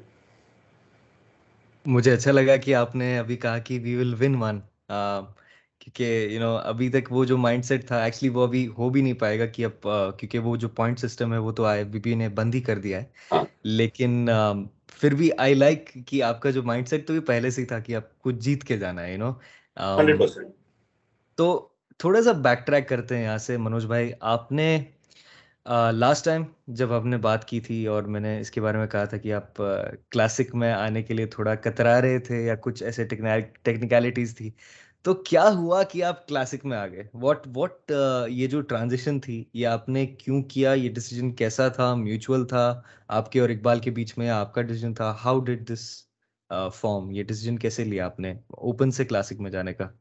मुझे अच्छा लगा कि आपने अभी कहा कि वी विल विन वन, क्योंकि यू नो अभी तक वो जो माइंडसेट था एक्चुअली वो अभी हो भी नहीं पाएगा कि अब uh, क्योंकि वो जो पॉइंट सिस्टम है वो तो आईएफबीपी ने बंद ही कर दिया है. हाँ. लेकिन uh, फिर भी आई लाइक like कि आपका जो माइंडसेट तो भी पहले से ही था कि आपको जीत के जाना है, यू नो. Hundred percent. तो थोड़ा सा बैक ट्रैक करते हैं यहाँ से. मनोज भाई, आपने लास्ट टाइम जब आपने बात की थी और मैंने इसके बारे में कहा था कि आप क्लासिक uh, में आने के लिए थोड़ा कतरा रहे थे या कुछ ऐसे टेक्निकलिटीज थी, तो क्या हुआ कि आप क्लासिक में आ गए? व्हाट व्हाट ये जो ट्रांजिशन थी ये आपने क्यों किया? ये डिसीजन कैसा था? म्यूचुअल था आपके और इकबाल के बीच में, आपका डिसीजन था? How did this form? ये डिसीजन कैसे लिया आपने ओपन से क्लासिक में जाने का?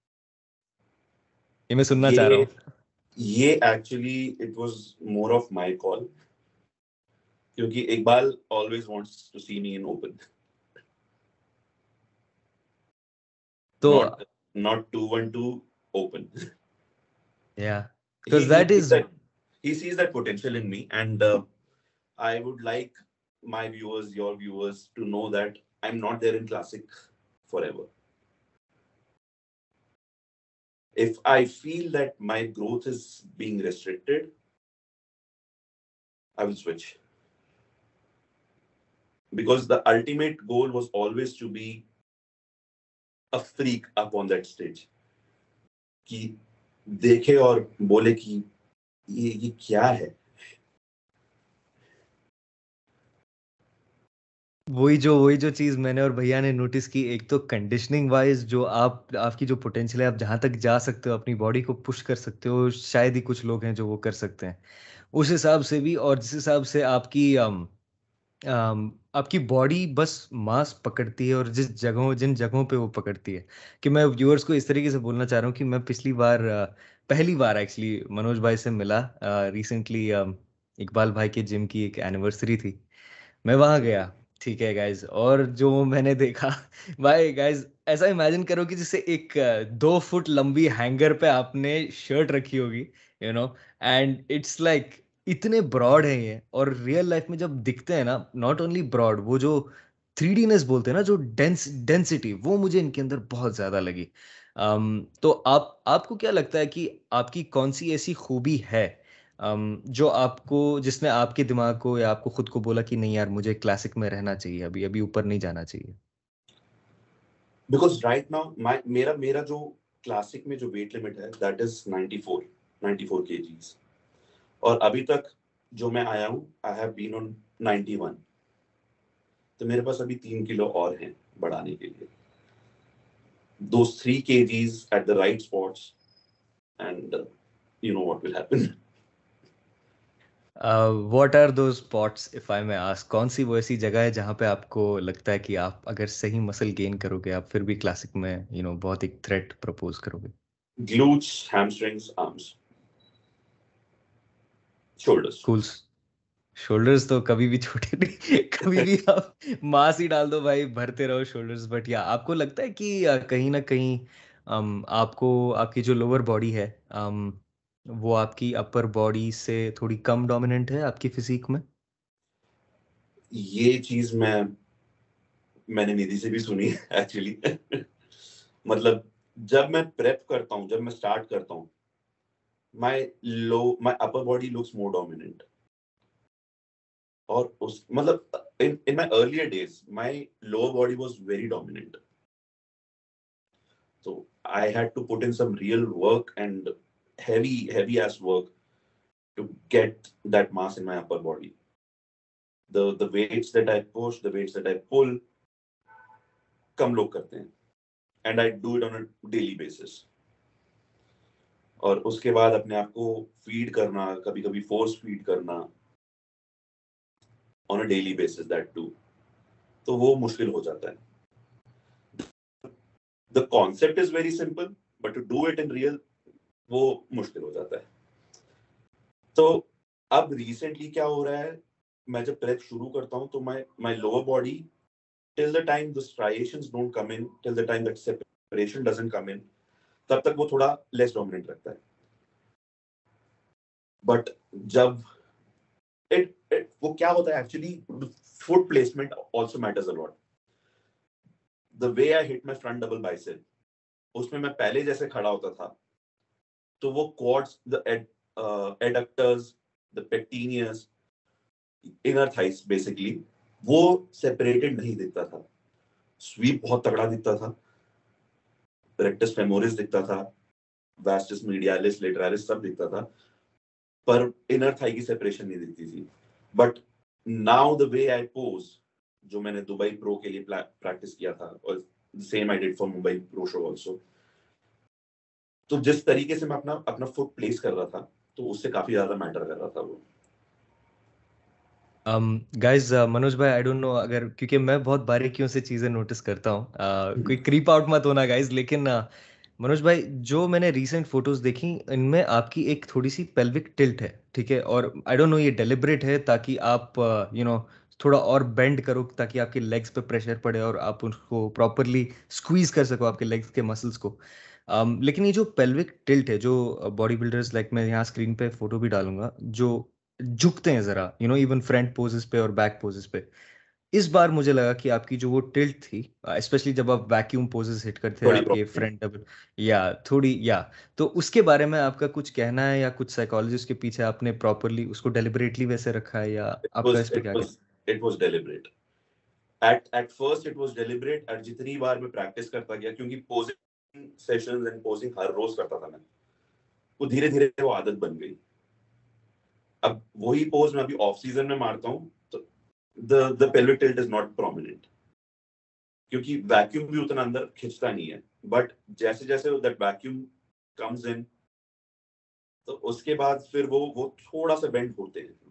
ये मैं सुनना चाह रहा ये हूँ. ये actually it was more of my call, क्योंकि Iqbal always wants to see me in open. तो not not two one two open. yeah, he, because he that sees is that he sees that potential in me, and uh, I would like my viewers, your viewers, to know that I'm not there in classic forever. If I feel that my growth is being restricted, I will switch, because the ultimate goal was always to be a freak up on that stage, कि देखे और बोले कि ये ये क्या है. वही जो वही जो चीज मैंने और भैया ने नोटिस की, एक तो कंडीशनिंग वाइज जो आप आपकी जो पोटेंशियल है, आप जहां तक जा सकते हो अपनी बॉडी को पुश कर सकते हो, शायद ही कुछ लोग हैं जो वो कर सकते हैं उस हिसाब से भी. और जिस हिसाब से आपकी अम, अम, आपकी बॉडी बस मांस पकड़ती है, और जिस जगहों जिन जगहों पे वो पकड़ती है, कि मैं व्यूअर्स को इस तरीके से बोलना चाह रहा हूँ कि मैं पिछली बार अ, पहली बार एक्चुअली मनोज भाई से मिला रिसेंटली. इकबाल भाई के जिम की एक एनिवर्सरी थी, मैं वहां गया. ठीक है गाइज, और जो मैंने देखा भाई गाइज, ऐसा इमेजिन करो कि जैसे एक अ, दो फुट लंबी हैंगर पे आपने शर्ट रखी होगी, you know, and it's like इतने ब्रॉड है ये, और रियल लाइफ में जब दिखते हैं ना, नॉट ओनली ब्रॉड, वो जो थ्री डीनेस बोलते हैं ना, जो डेंस डेंसिटी, वो मुझे इनके अंदर बहुत ज्यादा लगी. अम, तो आप आपको क्या लगता है कि आपकी कौन सी ऐसी खूबी है um, जो आपको, जिसने आपके दिमाग को या आपको खुद को बोला कि नहीं यार मुझे क्लासिक में रहना चाहिए, अभी अभी ऊपर नहीं जाना चाहिए? Because right now my मेरा मेरा जो क्लासिक में जो वेट लिमिट है that is ninety-four ninety-four kgs, और अभी तक जो मैं आया हूँ I have been on ninety-one. तो मेरे पास अभी तीन किलो और हैं बढ़ाने के लिए. Those three kgs at the right spots, and uh, you know what will happen. What are दो spots if I may ask? कौन सी वो ऐसी जगह है जहाँ पे आपको लगता है कि आप अगर सही मसल गेन करोगे आप फिर भी क्लासिक में यू you नो know, बहुत एक थ्रेट प्रपोज करोगे? Glutes, hamstrings, arms. Shoulders. Cool. Shoulders तो कभी भी छोटे नहीं, कभी भी आप मास ही डाल दो भाई, भरते रहो शोल्डर्स। बट या आपको लगता है कि अ, कहीं ना कहीं अम, आपको आपकी जो लोअर बॉडी है अम, वो आपकी अपर बॉडी से थोड़ी कम डोमिनेंट है आपकी फिजिक में? ये चीज मैं मैंने निधि से भी सुनी एक्चुअली। मतलब जब मैं प्रेप करता हूँ, जब मैं स्टार्ट करता हूँ, my low my upper body looks more dominant. और उस मतलब in in my earlier days my lower body was very dominant. So I had to put in some real work and heavy heavy ass work to get that mass in my upper body. The the weights that I push, the weights that I pull, कम लोग करते हैं, and I do it on a daily basis. और उसके बाद अपने आप को फीड करना, कभी कभी फोर्स फीड करना on a daily basis that too, तो वो मुश्किल हो जाता है। The concept is very simple, but to do it in real वो मुश्किल हो जाता है। तो अब रिसेंटली क्या हो रहा है, मैं जब प्रेप शुरू करता हूँ तो my my lower body till the time the striations don't come in, till the time that separation doesn't come in, तब तक वो थोड़ा लेस डोमिनेंट रखता है। बट जब इट इट वो क्या होता है actually, foot placement also matters a lot. The way I hit my front double bicep, उसमें मैं पहले जैसे खड़ा होता था तो वो quads, the adductors, the pectineus, inner thighs basically वो सेपरेटेड नहीं दिखता था। स्वीप बहुत तगड़ा दिखता था, रेक्टस फेमोरिस दिखता था, वास्टस मीडियालिस, लेटरालिस सब दिखता था, पर इनर थाई की सेपरेशन नहीं दिखती थी। But now the way I pose, जो मैंने दुबई प्रो के लिए प्रैक्टिस किया था और same I did for Mumbai pro show also, तो जिस तरीके से मैं अपना अपना फुट प्लेस कर रहा था तो उससे काफी ज्यादा मैटर कर रहा था वो। गाइस मनोज भाई, आई डोंट नो अगर, क्योंकि मैं बहुत बारीकियों से चीज़ें नोटिस करता हूँ, uh, कोई क्रीप आउट मत होना गाइस, लेकिन uh, मनोज भाई जो मैंने रीसेंट फोटोज देखी इनमें आपकी एक थोड़ी सी पेल्विक टिल्ट है, ठीक है? और आई डोंट नो ये डेलिब्रेट है ताकि आप यू नो थोड़ा और बेंड करो ताकि आपके लेग्स पे प्रेशर पड़े और आप उसको प्रॉपरली स्क्वीज कर सको आपके लेग्स के मसल्स को। um, लेकिन ये जो पेल्विक टिल्ट है, जो बॉडी बिल्डर्स, लाइक मैं यहाँ स्क्रीन पे फोटो भी डालूंगा, जो झुकते हैं जरा, you know even front poses पे और बैक पोजेस पे, इस बार मुझे लगा कि आपकी जो वो टिल्ट थी, स्पेशली जब आप वैक्यूम पोजेस हिट करते थे थोड़ी आपके प्रॉब्लम। फ्रंट डबल, या थोड़ी, या तो उसके बारे में आपका कुछ कहना है या कुछ साइकोलॉजी उसके पीछे आपने प्रॉपरली उसको डेलिबरेटली वैसे रखा है, या It आपका was इस पे it क्या was it was deliberate. At at first it was deliberate. और जितनी बार मैं प्रैक्टिस करता गया, क्योंकि पोजिंग सेशंस एंड पोजिंग हर रोज करता था मैं, वो धीरे धीरे वो आदत बन गई। अब वही पोज मैं अभी ऑफ सीजन में मारता हूँ तो the the pelvic tilt is not prominent, क्योंकि वैक्यूम भी उतना अंदर खिंचता नहीं है। बट जैसे जैसे दैट वैक्यूम कम्स इन तो उसके बाद फिर वो वो थोड़ा सा बेंड होते हैं।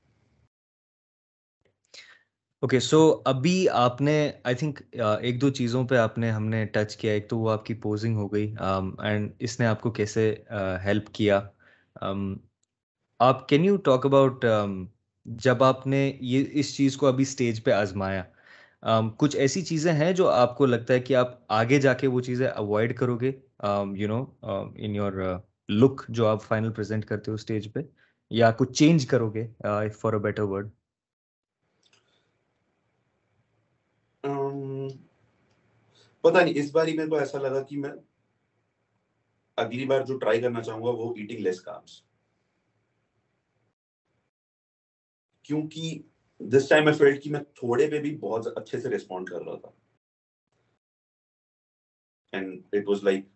ओके, सो अभी आपने, आई थिंक एक दो चीज़ों पे आपने हमने टच किया। एक तो वो आपकी पोजिंग हो गई, एंड इसने आपको कैसे हेल्प किया। um, आप कैन यू टॉक अबाउट जब आपने ये इस चीज़ को अभी स्टेज पे आजमाया, um, कुछ ऐसी चीज़ें हैं जो आपको लगता है कि आप आगे जाके वो चीज़ें अवॉइड करोगे, you know in your look जो आप फाइनल प्रेजेंट करते हो स्टेज पे, या कुछ चेंज करोगे for a better word? um, पता नहीं, इस बार ही मेरे को ऐसा लगा कि मैं अगली बार जो ट्राई करना चाहूंगा वो ईटिंग लेस कार्ब्स, क्योंकि दिस टाइम आई फेल्ट कि मैं थोड़े पे भी बहुत अच्छे से रिस्पॉन्ड कर रहा था। And it was like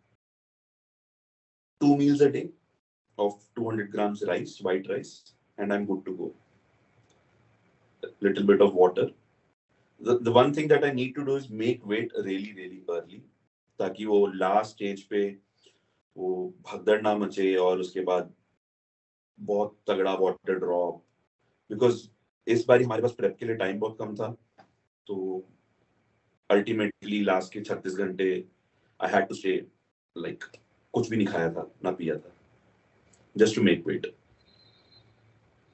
two meals a day of two hundred grams rice, white rice, and I'm good to go. A little bit of water. The, the one thing that I need to do is make weight really, really early, ताकि वो लास्ट स्टेज पे वो भगदड़ ना मचे और उसके बाद बहुत तगड़ा वाटर ड्रॉप। बिकॉज इस बार हमारे पास प्रेप के लिए टाइम बहुत कम था, तो अल्टीमेटली लास्ट के छत्तीस घंटे I had to stay like कुछ भी नहीं खाया था ना पिया था, just to make weight.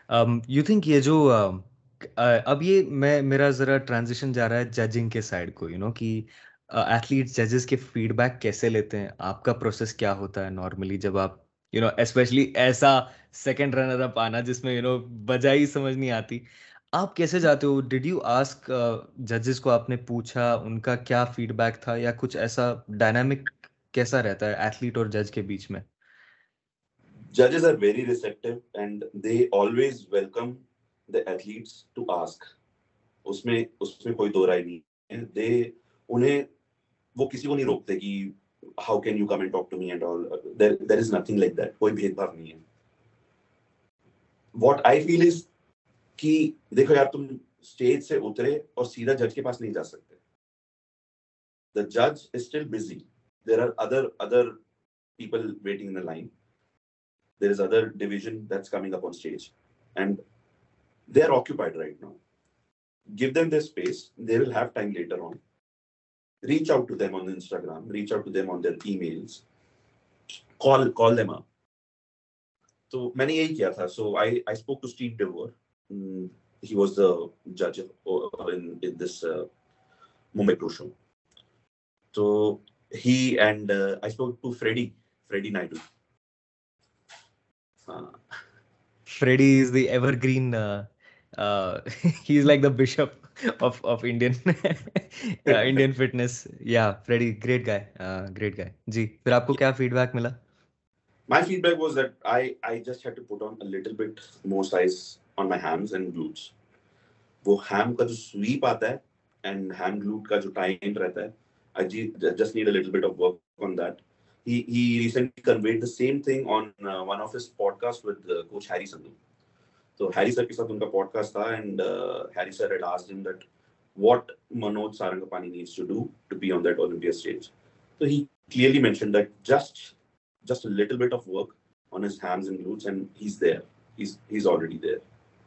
um, you think ये जो um, अ, अब ये मैं मेरा जरा ट्रांजिशन जा रहा है जजिंग के साइड को, यू नो कि एथलीट्स जजेस के फीडबैक कैसे लेते हैं, आपका प्रोसेस क्या होता है नॉर्मली जब आप यू नो स्पेशली ऐसा सेकंड रनर अप आना जिसमें यू नो बजा ही समझ नहीं आती, आप कैसे जाते हो? डिड यू आस्क जजेस को, आपने पूछा उनका क्या फीडबैक था, या कुछ ऐसा डायनामिक कैसा रहता है एथलीट और जज के बीच में? Judges are very receptive and they always welcome the athletes to ask. उसमें उसमें कोई दो राय नहीं है. They उन्हें वो किसी को नहीं रोकते कि how can you come and talk to me and all. There there is nothing like that. कोई भेदभाव नहीं है. What I feel is कि देखो यार, तुम स्टेज से उतरे और सीधा जज के पास नहीं जा सकते. The judge is still busy. There are other other people waiting in the line. There is other division that's coming up on stage, and they are occupied right now. Give them their space. They will have time later on. Reach out to them on Instagram. Reach out to them on their emails. Call call them up. So मैंने यही किया था. So I I spoke to Steve DeVore. Mm, he was the judge in in this uh, Mumbai Pro Show. So he and uh, I spoke to Freddie Freddie Naidu. Uh, Freddie is the evergreen. Uh, uh, he's like the bishop of of Indian uh, Indian fitness. Yeah, Freddie, great guy. Uh, great guy. जी, फिर आपको क्या feedback मिला? My feedback was that I I just had to put on a little bit more size on my hams and glutes. वो ham का जो sweep आता है and ham glute का जो time रहता है, I just need a little bit of work on that. He he recently conveyed the same thing on uh, one of his podcasts with uh, Coach Harry Sandhu. So Harry sir के साथ उनका podcast था, and uh, Harry sir had asked him that what Manoj Sarangapani needs to do to be on that Olympia stage. So he clearly mentioned that just just a little bit of work on his hams and glutes, and he's there. He's he's already there.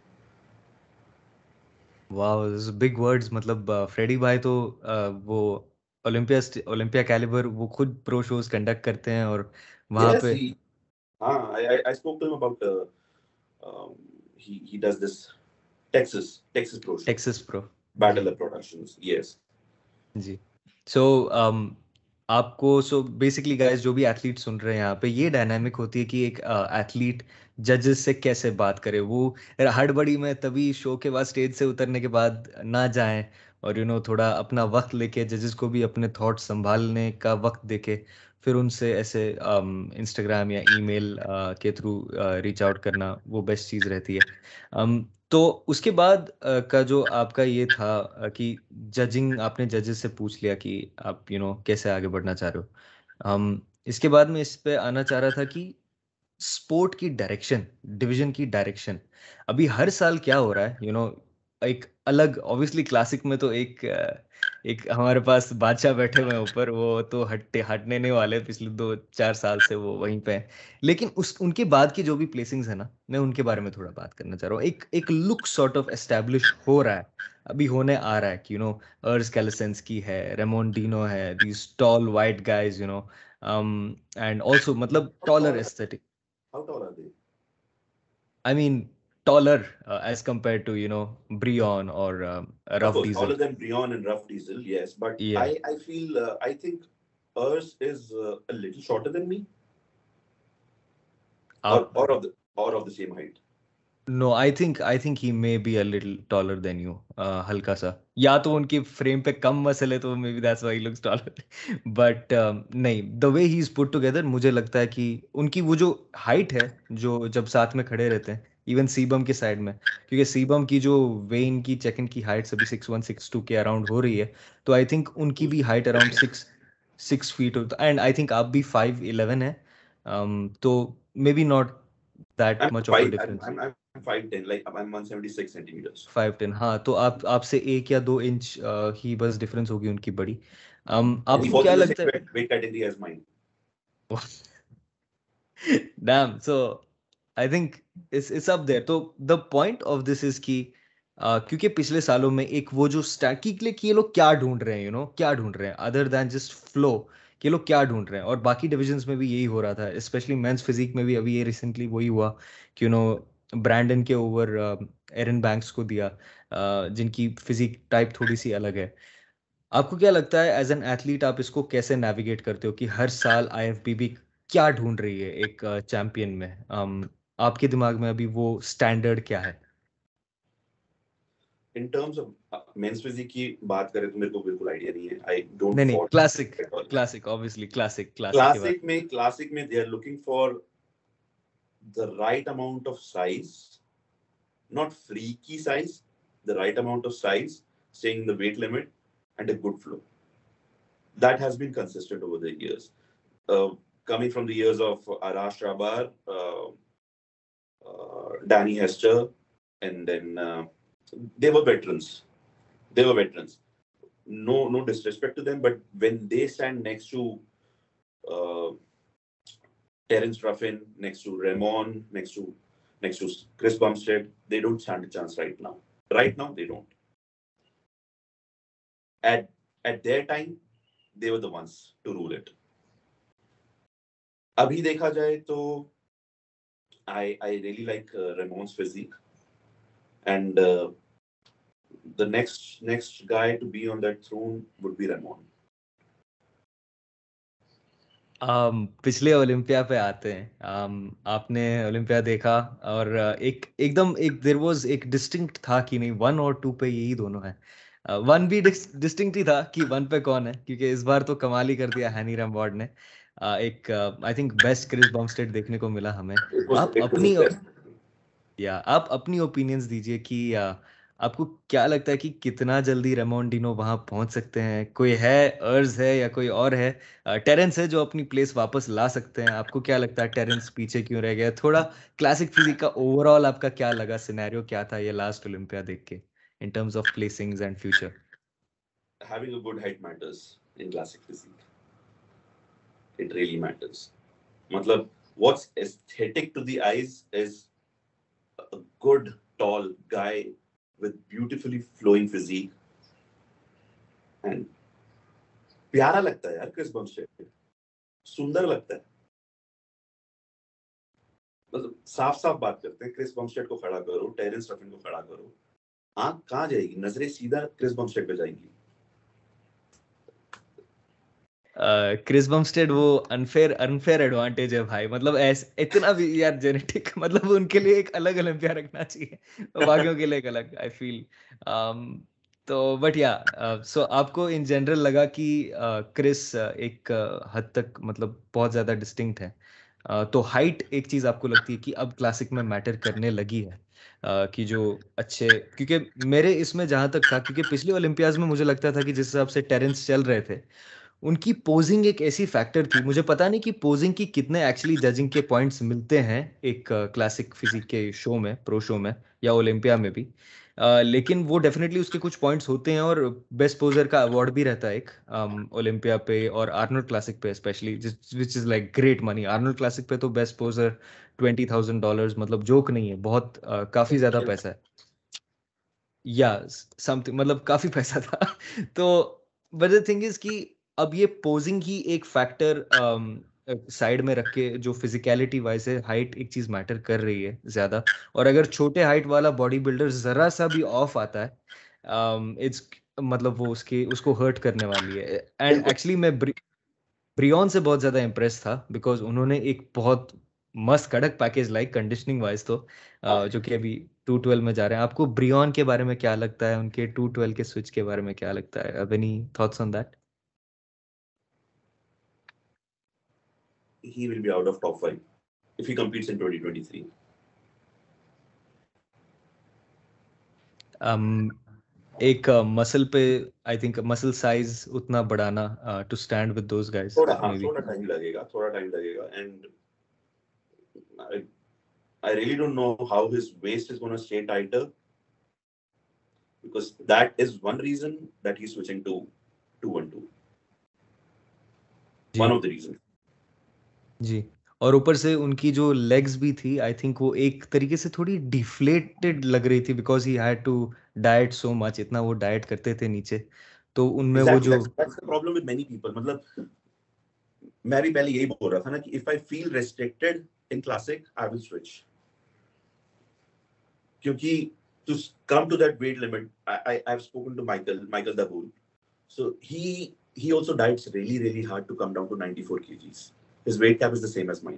Wow, this is big words. मतलब फ्रेडी भाई तो uh, वो ओलंपिया ओलंपिया कैलिबर वो खुद प्रो शोज कंडक्ट करते हैं और वहाँ Yes, पे he. Ah, I I I spoke to him about. Uh, um, he he does this Texas Texas Pro Show. Texas Pro Battle of Productions. Yes. जी. सो आपको सो बेसिकली गाइस जो भी एथलीट सुन रहे हैं यहाँ पे, ये डायनामिक होती है कि एक एथलीट जजेस से कैसे बात करे. वो हड़बड़ी में तभी शो के बाद स्टेज से उतरने के बाद ना जाएं और यू नो थोड़ा अपना वक्त लेके जजेस को भी अपने थॉट्स संभालने का वक्त देके फिर उनसे ऐसे इंस्टाग्राम या ईमेल के थ्रू रीच आउट करना वो बेस्ट चीज़ रहती है. um, तो उसके बाद अ, का जो आपका ये था अ, कि जजिंग आपने जजेस से पूछ लिया कि आप यू नो कैसे आगे बढ़ना चाह रहे हो. um, इसके बाद में इस पे आना चाह रहा था कि स्पोर्ट की डायरेक्शन, डिवीजन की डायरेक्शन अभी हर साल क्या हो रहा है, यू you नो know, एक अलग ऑब्वियसली क्लासिक में तो एक अ, एक हमारे पास बादशाह बैठे हुए हैं ऊपर, वो तो हटते हटने नहीं वाले, पिछले दो चार साल से वो वहीं पे हैं. लेकिन उस उनके बाद की जो भी प्लेसिंग्स है ना, मैं उनके बारे में थोड़ा बात करना चाह रहा हूँ. एक एक लुक सॉर्ट ऑफ एस्टैब्लिश हो रहा है, अभी होने आ रहा है कि यू नो अर्स कैलेसेंस्की है, रेमोन डीनो है, these tall white guys, you know and also मतलब taller aesthetic. How tall are they? I mean, taller uh, as compared to, you know, Brion or um, Of Rough course, Diesel. taller than Brion and Rough Diesel, yes. But Yeah. I, I feel, uh, I think Urs is uh, a little shorter than me. Or, Up- or of the or of the same height. No, I think I think he may be a little taller than you. Uh, हल्का सा, या तो उनकी फ्रेम पे कम मसल है तो maybe that's why he looks taller. But um, नहीं, the way he's put together मुझे लगता है कि उनकी वो जो हाइट है, जो जब साथ में खड़े रहते हैं, इवन सीबम के साइड में, क्योंकि सीबम की जो वेन की चेकन की हाइट सभी सिक्स वन सिक्स टू के अराउंड हो रही है, तो आई थिंक उनकी भी height around six six feet होता, एंड आई थिंक आप भी फाइव इलेवन है. um, तो may be not that I'm much of a five. I'm difference. I'm I'm five ten. Like I'm one seventy six centimeters. Five ten, हाँ, तो आप आपसे एक या दो इंच uh, ही बस डिफरेंस होगी उनकी बड़ी. um, And he आपको falls क्या in the लगता same है? weight, weight category as mine. Damn, so I think it's it's up there. तो the point of this is कि uh, क्योंकि पिछले सालों में एक वो जो स्टैट की लिए कि ये लोग क्या ढूंढ रहे हैं, यू नो क्या ढूंढ रहे हैं अदर देन जस्ट फ्लो, कि ये लोग क्या ढूंढ रहे हैं. और बाकी डिविजन्स में भी यही हो रहा था, स्पेशली मेंस फिजिक में भी अभी ये रिसेंटली वही हुआ कि यू नो ब्रैंडन के ओवर एरन बैंक्स को दिया, uh, जिनकी फिजिक टाइप थोड़ी सी अलग है। आपको क्या लगता है एज एन एथलीट आप इसको कैसे नेविगेट करते हो कि हर साल आईएफबीबी क्या ढूंढ रही है एक चैंपियन में? um, आपके दिमाग में अभी वो स्टैंडर्ड क्या है? In terms of men's physique की बात करें तो मेरे को बिल्कुल आइडिया नहीं है। आई डोंट नहीं नहीं, follow classic at all. Classic obviously classic classic के बारे क्लासिक में क्लासिक में they are looking for the right amount of size, not freaky size, the right amount of size, staying in the weight limit, and a good flow. That has been consistent over the years. Uh, coming from the years of Arash Rabar, uh, uh, Danny Hester, and then uh, they were veterans. They were veterans. No, no disrespect to them, but when they stand next to uh, Terence Ruffin, next to Ramon, next to next to Chris Bumstead, they don't stand a chance right now. Right now, they don't. At at their time, they were the ones to rule it. अभी देखा जाए तो I I really like uh, Ramon's physique, and uh, the next next guy to be on that throne would be Ramon. um, पिछले ओलंपिया पे आते हैं। um, आपने ओलंपिया देखा और uh, एक एकदम एक देयर वाज एक डिस्टिंक्ट था कि नहीं वन और टू पे यही दोनों है। वन uh, भी डिस्टिंक्ट ही था कि वन पे कौन है, क्योंकि इस बार तो कमाल ही कर दिया हैनी रैम्बॉर्ड ने। uh, एक I think best Chris Bumstead देखने को मिला हमें। It was आप it was अपनी a test. या आप अपनी ओपिनियंस दीजिए कि uh, आपको क्या लगता है कि कितना जल्दी रेमोंडिनो वहां पहुंच सकते हैं? कोई है, अर्ज है या कोई और है? टेरेंस है जो अपनी प्लेस वापस ला सकते हैं। आपको क्या लगता है टेरेंस पीछे क्यों रह गया? थोड़ा क्लासिक फिजिक का ओवरऑल आपका क्या लगा, सिनेरियो क्या था ये लास्ट ओलंपिया देख के in terms of placings and future? Having a good height matters in classic physique. It really matters. Matlab, what's aesthetic to the eyes is a good tall guy with beautifully flowing physique, and प्यारा लगता है यार क्रिस बमस्टेड, सुंदर लगता है। मतलब साफ साफ बात करते हैं, क्रिस बमस्टेड को खड़ा करो, टेरेंस रफिन को खड़ा करो, आंख कहाँ जाएगी? नजरें सीधा क्रिस बमस्टेड पे जाएंगी। क्रिस बमस्टेड वो अनफेयर अनफेयर एडवांटेज है भाई। मतलब ऐसे इतना भी यार जेनेटिक मतलब उनके लिए एक अलग ओलंपिया रखना चाहिए, बाकियों के लिए एक अलग, आई फील। तो बट या सो आपको इन जनरल लगा कि क्रिस uh, एक uh, हद तक मतलब बहुत ज्यादा डिस्टिंक्ट है। uh, तो हाइट एक चीज आपको लगती है कि अब क्लासिक में मैटर करने लगी है? uh, कि जो अच्छे, क्योंकि मेरे इसमें जहां तक था, क्योंकि पिछले ओलंपियाज में मुझे लगता था कि जिस हिसाब से टेरेंस चल रहे थे उनकी पोजिंग एक ऐसी फैक्टर थी। मुझे पता नहीं कि पोजिंग की कितने एक्चुअली जजिंग के पॉइंट्स मिलते हैं एक क्लासिक फिजिक के शो में, प्रो शो में या ओलंपिया में भी। uh, लेकिन वो डेफिनेटली उसके कुछ पॉइंट्स होते हैं और बेस्ट पोजर का अवार्ड भी रहता है एक ओलंपिया um, पे और आर्नोल्ड क्लासिक पे specially, which is like great money. Arnold Classic पे तो best poser twenty thousand dollars मतलब जोक नहीं है, बहुत uh, काफी ज्यादा पैसा है या समथिंग, मतलब काफी पैसा था। तो बट द थिंग इज कि अब ये पोजिंग ही एक फैक्टर साइड में रख के जो फिजिकलिटी वाइज है, हाइट एक चीज मैटर कर रही है ज्यादा। और अगर छोटे हाइट वाला बॉडी बिल्डर जरा सा भी ऑफ आता है, इट्स मतलब वो उसके उसको हर्ट करने वाली है। एंड एक्चुअली मैं ब्रियॉन से बहुत ज्यादा इम्प्रेस था बिकॉज उन्होंने एक बहुत मस्त कड़क पैकेज लाइक कंडीशनिंग वाइज तो uh, जो कि अभी टू ट्वेल्व में जा रहे हैं। आपको ब्रियॉन के बारे में क्या लगता है, उनके टू ट्वेल्व के स्विच के बारे में क्या लगता है? Any thoughts on that? He will be out of top five if he competes in twenty twenty-three. um, एक मसल uh, पे आई थिंक मसल साइज उतना बढ़ाना to stand with those guys, थोड़ा हाँ, मे बी थोड़ा टाइम लगेगा, थोड़ा टाइम लगेगा, and I, I really don't know how his waist is going to stay tighter, because that is one reason that he's switching to two one two. One of the reasons. जी। और ऊपर से उनकी जो लेग्स भी थी, आई थिंक वो एक तरीके से थोड़ी डिफ्लेटेड लग रही थी because he had to diet so much, इतना वो डाइट करते थे नीचे, तो उनमें exactly, वो जो that's, that's the problem with many people. मतलब मैं भी पहले यही बोल रहा था ना कि if I feel restricted in classic, I will switch. क्योंकि to come to that weight limit, I, I I've spoken to Michael Michael Daboul. So he he also diets really really hard to come down to ninety-four kgs. His weight cap is the same as mine.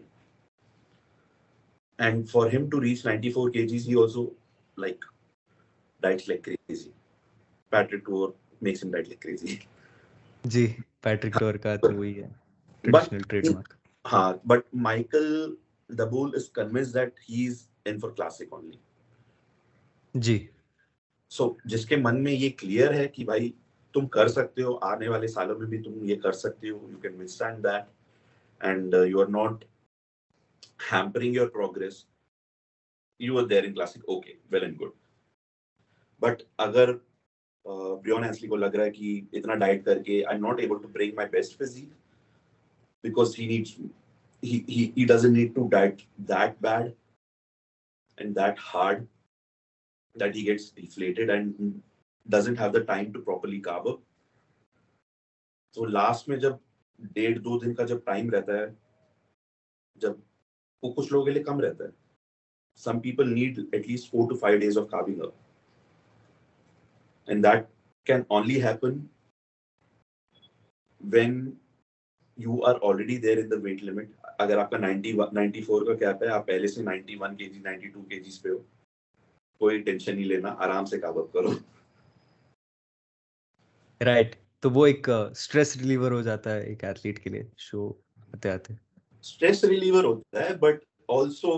And for him to reach ninety-four kgs, he also like diets like crazy. Patrick Tuor makes him diet like crazy. जी, पैट्रिक टोर का तो वही है ट्रेडिशनल ट्रेडमार्क. हाँ, but Michael Daboul is convinced that he's in for classic only. जी. So जिसके मन में ये क्लियर है कि भाई तुम कर सकते हो, आने वाले सालों में भी तुम ये कर सकते हो, you can withstand that, and uh, you are not hampering your progress. You are there in classic, okay, well and good. But अगर ब्रियन हैंसली को लग रहा है कि इतना डाइट करके I am not able to bring my best physique because he needs he he he doesn't need to diet that bad and that hard that he gets deflated and doesn't have the time to properly carb up. So last में जब डेढ़ दो दिन का जब टाइम रहता है, जब वो कुछ लोगों के लिए कम रहता है, some people need at least four to five days of carving up. And that can only happen when you are already there in the weight limit. अगर आपका ninety, ninety-four का कैप है, आप पहले से ninety-one kg, ninety-two kgs पे हो, कोई टेंशन नहीं लेना, आराम से कार्ब अप करो. राइट, तो वो एक स्ट्रेस रिलीवर हो जाता है एक एथलीट के लिए शो आते आते. स्ट्रेस रिलीवर होता है, but also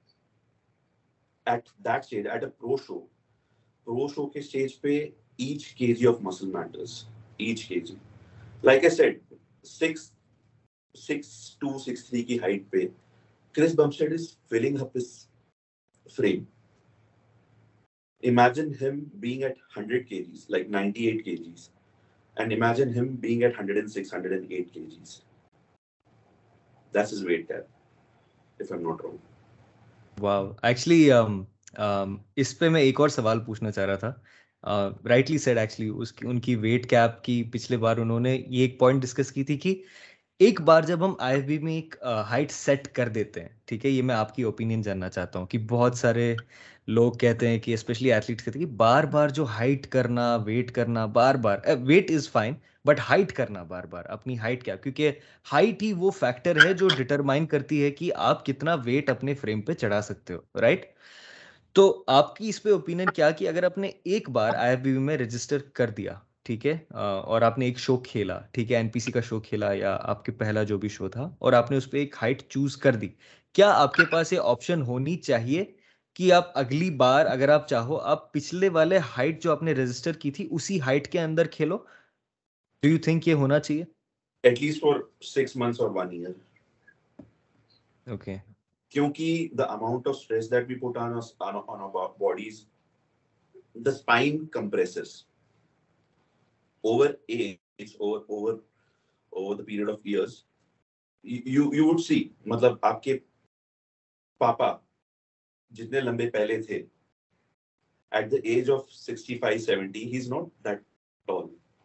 at that stage, at a pro show, pro show के स्टेज पे each kg of muscle matters. Each kg. Like I said, six, six two, six three की height पे, Chris Bumstead is filling up his frame. Imagine him being at one hundred kgs, like ninety-eight kgs, and imagine him being at one hundred six, one hundred eight kgs. That's his weight cap, if I'm not wrong. Wow. Actually, um, um, इस पे मैं एक और सवाल पूछना चाह रहा था. राइटली सेड एक्चुअली उसकी उनकी वेट कैप की पिछले बार उन्होंने ये एक पॉइंट डिस्कस की थी कि एक बार जब हम आईएफबी में एक हाइट सेट कर देते हैं, ठीक है, ये मैं आपकी ओपिनियन जानना चाहता हूँ कि बहुत सारे लोग कहते हैं कि स्पेशली एथलीट्स कहते हैं कि बार बार जो हाइट करना, वेट करना, बार बार weight is fine but height करना बार बार अपनी हाइट क्या, क्योंकि हाइट ही वो फैक्टर है जो डिटरमाइन करती है कि आप कितना वेट अपने फ्रेम पे चढ़ा सकते हो, राइट? तो आपकी इस पे ओपिनियन क्या कि अगर आपने एक बार आईएफबीबी में रजिस्टर कर दिया, ठीक है, और आपने एक शो खेला, ठीक है, एनपीसी का शो खेला या आपके पहला जो भी शो था, और आपने उस पर एक हाइट चूज कर दी, क्या आपके पास ये ऑप्शन होनी चाहिए कि आप अगली बार अगर आप चाहो आप पिछले वाले हाइट जो आपने रजिस्टर की थी उसी हाइट के अंदर खेलो? डू यू थिंक ये होना चाहिए? एटलीस्ट फॉर सिक्स मंथ्स और वन ईयर. ओके. क्योंकि the amount of stress that we put on us on, on our bodies, the spine compresses over age, over over over the period of years. You you would see, मतलब आपके पापा जितने लंबे पहले थे, at the age of sixty-five, seventy, he's not that tall.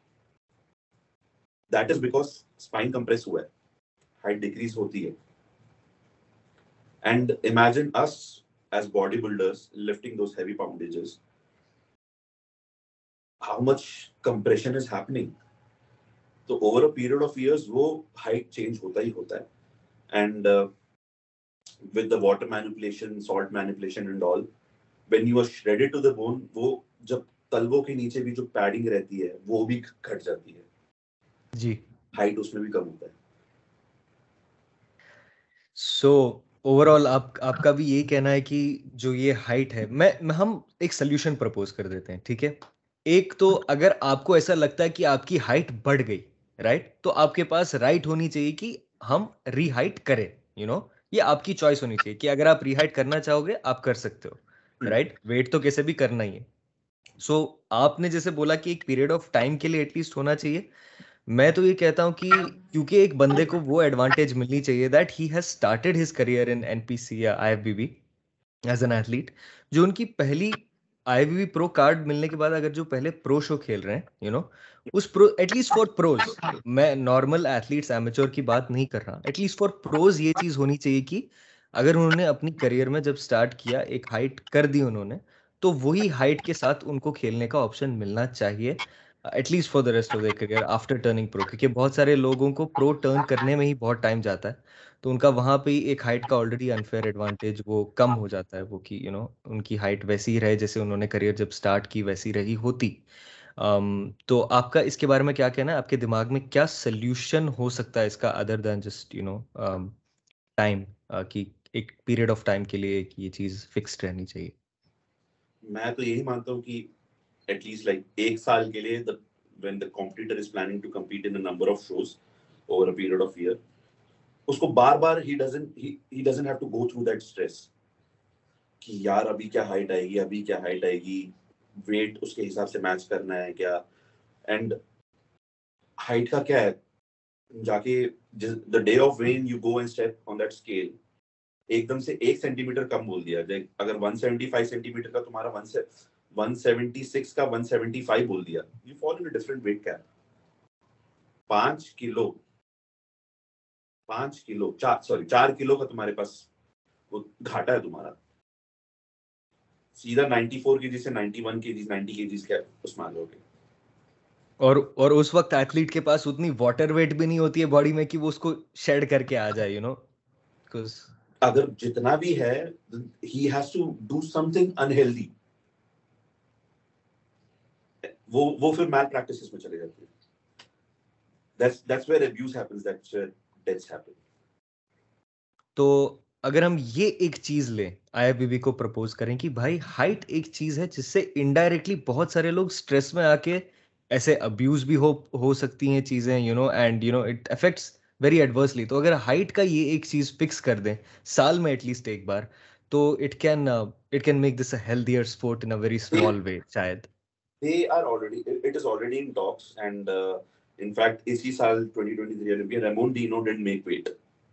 That is because spine compress हुआ है, height decrease होती है. And imagine us as bodybuilders lifting those heavy poundages. How much compression is happening? So over a period of years, वो height change होता ही होता है. And uh, with the water manipulation, salt manipulation and all, when you are shredded to the bone, वो जब तलवों के नीचे भी जो padding रहती है, वो भी घट जाती है. जी. Height उसमें भी कम होता है. So ओवरऑल आप आपका भी यही कहना है कि जो ये हाइट है, मैं, मैं हम एक सोल्यूशन प्रपोज कर देते हैं, ठीक है? एक तो अगर आपको ऐसा लगता है कि आपकी हाइट बढ़ गई, राइट, तो आपके पास राइट होनी चाहिए कि हम रीहाइट करें, यू नो, ये आपकी चॉइस होनी चाहिए कि अगर आप रीहाइट करना चाहोगे आप कर सकते हो, राइट? वेट तो कैसे भी करना ही है. सो आपने जैसे बोला कि एक पीरियड ऑफ टाइम के लिए एटलीस्ट होना चाहिए. मैं तो ये कहता हूँ कि क्योंकि एक बंदे को वो एडवांटेज मिलनी चाहिए that he has started his career in NPC या आईएफबीबी एज एन एथलीट, जो उनकी पहली आईएफबीबी प्रो कार्ड मिलने के बाद अगर जो पहले प्रो शो खेल रहे हैं, यू नो, उस प्रो, एटलीस्ट फॉर प्रोज, मैं नॉर्मल एथलीट्स एमेच्योर की बात नहीं कर रहा, एटलीस्ट फॉर प्रोज ये चीज होनी चाहिए कि अगर उन्होंने अपनी करियर में जब स्टार्ट किया एक हाइट कर दी उन्होंने, तो वही हाइट के साथ उनको खेलने का ऑप्शन मिलना चाहिए, at least for the rest of the career after turning pro, क्योंकि बहुत सारे लोगों को प्रो टर्न करने में ही बहुत टाइम जाता है, तो उनका वहाँ पे ही एक हाइट का ऑलरेडी अनफेयर एडवांटेज वो कम हो जाता है, वो कि यू नो उनकी हाइट वैसी ही रहे जैसे उन्होंने करियर जब स्टार्ट की वैसी रही होती। um, तो आपका इसके बारे में क्या कहना है? आपके दिमाग में क्या सोल्यूशन हो सकता है इसका, other than just you know time, कि एक पीरियड ऑफ टाइम के लिए कि ये चीज फिक्स्ड रहनी चाहिए? मैं तो यही मानता हूँ कि एटलीस्ट लाइक एक साल के लिए the when the competitor is planning to compete in a number of shows over a period of year, उसको बार बार he doesn't he doesn't have to go through that stress कि यार अभी क्या हाइट आएगी, अभी क्या हाइट आएगी, वेट उसके हिसाब से मैच करना है क्या। एंड हाइट का क्या है, जाके the day of when you go and step on that scale, एकदम से एक सेंटीमीटर कम बोल दिया जाए, अगर एक सौ पचहत्तर सेंटीमीटर का तुम्हारा वन से एक सौ छिहत्तर का एक सौ पचहत्तर बोल दिया, you fall in a different weight cap. पांच किलो पांच किलो चार सॉरी चार किलो का तुम्हारे पास वो घाटा है तुम्हारा, सीधा चौरानवे केजी से इक्यानवे केजी नब्बे केजी क्या उसमें आ जाओगे। और और उस वक्त एथलीट के पास उतनी वाटर वेट भी नहीं होती है बॉडी में कि वो उसको शेड करके आ जाए, यू नो बिकॉज अगर जितना भी है he has to do something unhealthy, वो वो फिर मैल प्रैक्टिसेस में चले जाते हैं। That's that's where abuse happens, that's where deaths happen. तो अगर हम ये एक चीज लें, आईएफबीबी को प्रपोज करें कि भाई हाइट एक चीज है जिससे इनडायरेक्टली बहुत सारे लोग स्ट्रेस में आके ऐसे अब्यूज भी हो हो सकती हैं चीजें, you know and you know it affects very adversely. तो अगर हाइट का ये एक चीज फिक्स कर दें साल में एटलीस्ट एक बार, तो it can it can make this a healthier sport in a very small way शायद। They are already, it is already in talks, and uh, in fact इसी साल twenty twenty-three Olympian Ramon Dino didn't make weight,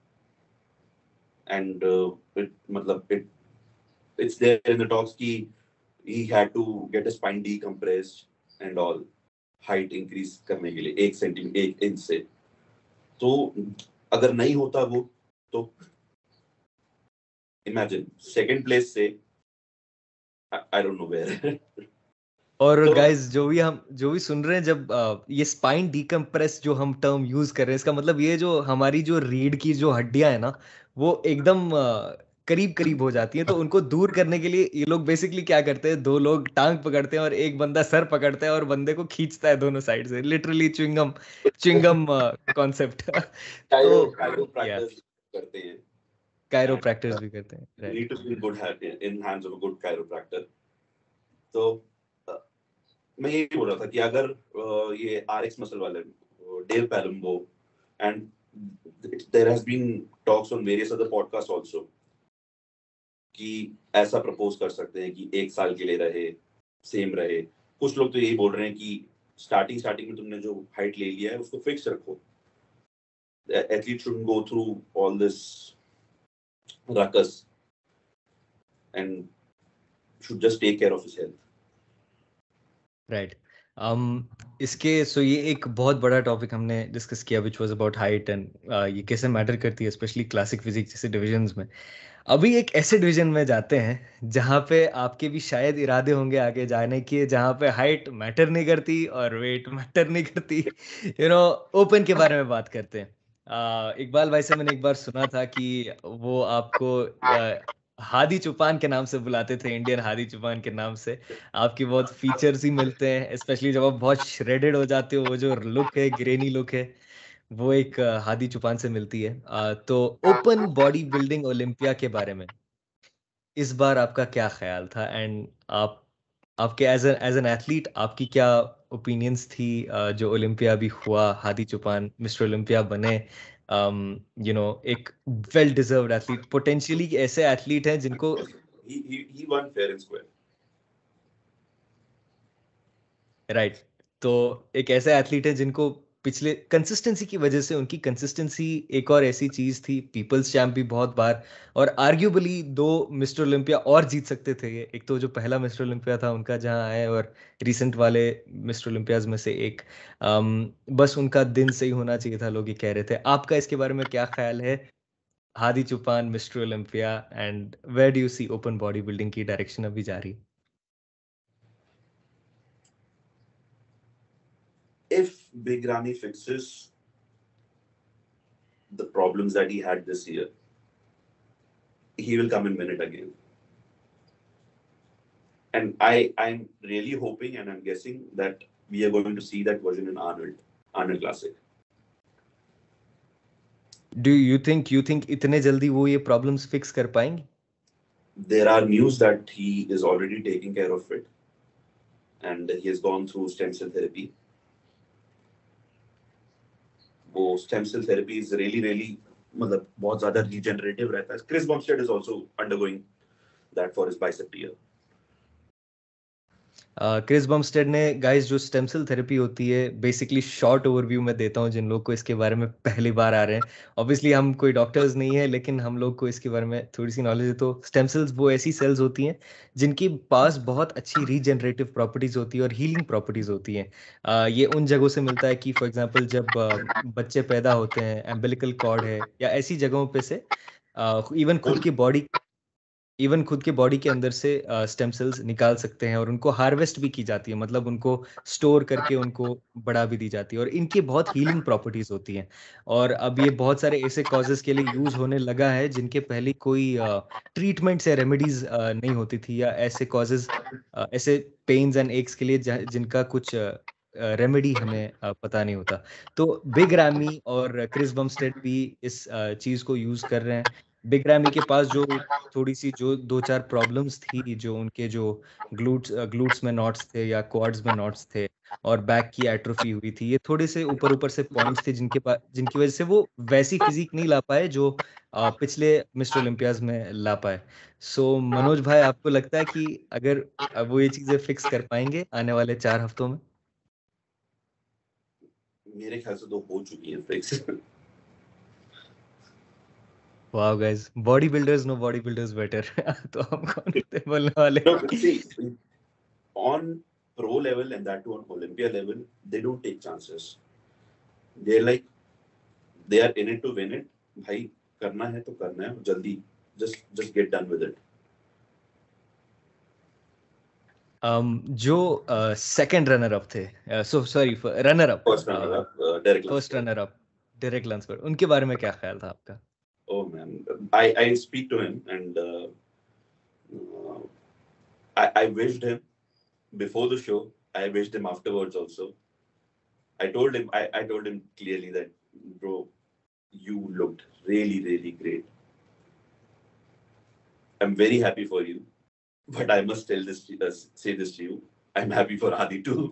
and uh, it मतलब it it's there in the talks कि he had to get his spine decompressed and all, height increase करने के लिए एक सेंटीमीटर एक इंच से। तो अगर नहीं होता वो, तो imagine second place से I, I don't know where और तो गाइस जो भी हम जो भी सुन रहे हैं, जब अ, ये स्पाइन डीकम्प्रेस जो हम टर्म यूज कर रहे हैं, इसका मतलब ये जो हमारी जो रीढ़ की जो हड्डियां है ना, वो एकदम करीब करीब हो जाती हैं, तो उनको दूर करने के लिए ये लोग बेसिकली क्या करते हैं, दो लोग टांग पकड़ते हैं और एक बंदा सर पकड़ता है और बंदे को खींचता है दोनों साइड से, literally chewing gum chewing gum concept. Cardio तो कायरो या प्रैक्टिस करते हैं, कायरो and प्रैक्टिस uh, भी करते हैं, you right? need to be in good hand, in hands of a good chiropractor। तो uh, मैं यही बोल रहा था कि अगर uh, ये आरएक्स मसल वाले Dave Palumbo, and there has been talks on various other podcast also कि ऐसा प्रपोज कर सकते हैं कि एक साल के लिए रहे, सेम रहे। कुछ लोग तो यही बोल रहे हैं कि स्टार्टिंग स्टार्टिंग में तुमने जो हाइट ले लिया है उसको फिक्स रखो, athlete shouldn't go through all this ruckus and should just take care of his health। Right. um इसके सो ये एक बहुत बड़ा टॉपिक हमने डिस्कस किया which was about height and ये कैसे मैटर करती है स्पेशली क्लासिक फिजिक्स जैसे डिविजन्स में। अभी एक ऐसे डिवीजन में जाते हैं जहाँ पे आपके भी शायद इरादे होंगे आगे जाने के, जहाँ पे हाइट मैटर नहीं करती और वेट मैटर नहीं करती, यू नो ओपन के बारे में बात करते हैं। uh, इकबाल भाई से मैंने एक बार सुना था कि वो आपको uh, हादी चुपान के नाम से बुलाते थे, इंडियन हादी चुपान के नाम से। आपकी बहुत फीचर्स ही मिलते हैं, स्पेशली जब आप बहुत श्रेडेड हो जाते हो, वो जो लुक है, ग्रेनी लुक है, वो एक अ, हादी चुपान से मिलती है। अ, तो ओपन बॉडी बिल्डिंग ओलंपिया के बारे में इस बार आपका क्या ख्याल था, एंड आप आपके एज एज एन एथलीट आपकी क्या ओपिनियंस थी? अ, जो ओलंपिया भी हुआ, हादी चुपान मिस्टर ओलंपिया बने, यू नो एक वेल डिजर्व्ड एथलीट, पोटेंशियली ऐसे एथलीट हैं जिनको he he he won fair and square। Right right. तो एक ऐसे एथलीट है जिनको पिछले कंसिस्टेंसी की वजह से, उनकी कंसिस्टेंसी एक और ऐसी चीज थी, पीपल्स चैंप भी बहुत बार, और आर्ग्यूबली दो मिस्टर ओलंपिया और जीत सकते थे ये, एक तो जो पहला मिस्टर ओलंपिया था उनका जहां आए, और रिसेंट वाले मिस्टर ओलंपियाज में से एक। um, बस उनका दिन सही होना चाहिए था, लोग ये कह रहे थे। आपका इसके बारे में क्या ख्याल है? Hadi Choopan mister Olympia, and where do you see open body building की डायरेक्शन अभी जा रही? Big Ramy fixes the problems that he had this year, he will come and win it again. And I, I'm really hoping and I'm guessing that we are going to see that version in Arnold, Arnold Classic. Do you think you think इतने जल्दी वो ये problems fix कर पाएंगे? There are news that he is already taking care of it, and he has gone through stem cell therapy. वो stem cell therapy is really really मतलब बहुत ज़्यादा regenerative रहता है. Chris Bumstead is also undergoing that for his bicep tear. Chris Bumstead ने गाइस जो स्टेम सेल थेरेपी होती है, बेसिकली शॉर्ट ओवरव्यू में देता हूँ जिन लोग को इसके बारे में पहली बार आ रहे हैं. ऑब्वियसली हम कोई डॉक्टर्स नहीं है, लेकिन हम लोग को इसके बारे में थोड़ी सी नॉलेज है. तो स्टेम सेल्स वो ऐसी सेल्स होती हैं जिनकी पास बहुत अच्छी रीजनरेटिव प्रॉपर्टीज होती है और हीलिंग प्रॉपर्टीज होती हैं. uh, ये उन जगहों से मिलता है कि फॉर एग्जांपल जब uh, बच्चे पैदा होते हैं, एम्बिलिकल कॉर्ड है या ऐसी जगहों पे से इवन uh, खुद की बॉडी इवन खुद के बॉडी के अंदर से स्टेम uh, सेल्स निकाल सकते हैं और उनको हार्वेस्ट भी की जाती है, मतलब उनको स्टोर करके उनको बढ़ा भी दी जाती है और इनकी बहुत हीलिंग प्रॉपर्टीज होती हैं. और अब ये बहुत सारे ऐसे कॉजेस के लिए यूज होने लगा है जिनके पहले कोई ट्रीटमेंट्स uh, या रेमेडीज uh, नहीं होती थी, या ऐसे कॉजेस uh, ऐसे पेन्स एंड एक्स के लिए जिनका कुछ रेमेडी uh, हमें uh, पता नहीं होता. तो बिग रैमी और क्रिस बमस्टेड भी इस uh, चीज को यूज कर रहे हैं. बिग रैमी के पास जो थोड़ी सी जो दो चार प्रॉब्लम्स थी, जो उनके जो ग्लूट्स ग्लूट्स में नॉट्स थे या क्वाड्स में नॉट्स थे और बैक की एट्रोफी हुई थी, ये थोड़े से ऊपर ऊपर से पॉइंट्स थे जिनके पास जिनकी वजह से वो वैसी फिजिक नहीं ला पाए जो आ, पिछले मिस्टर ओलंपियाज में ला पाए. सो so, मनोज भाई, आपको लगता है कि अगर वो ये चीजें फिक्स कर पाएंगे आने वाले चार हफ्तों में? मेरे ख्याल से तो हो चुकी है fix. Wow guys, bodybuilders know bodybuilders better. तो हम कौन थे बोलने वाले? No, see, on pro level and that too on Olympia level, they don't take chances. They're like, they are in it to win it. भाई करना है तो करना है, जल्दी just just get done with it. Um, जो सेकंड रनर अप थे, so sorry runner up First runner up, uh, Derek first Lunsford. Runner up Derek Lunsford, उनके बारे में क्या ख्याल था आपका? Oh man, I I speak to him and uh, uh, I I wished him before the show. I wished him afterwards also. I told him I I told him clearly that, bro, you looked really really great. I'm very happy for you, but I must tell this to, uh, say this to you. I'm happy for Adi too.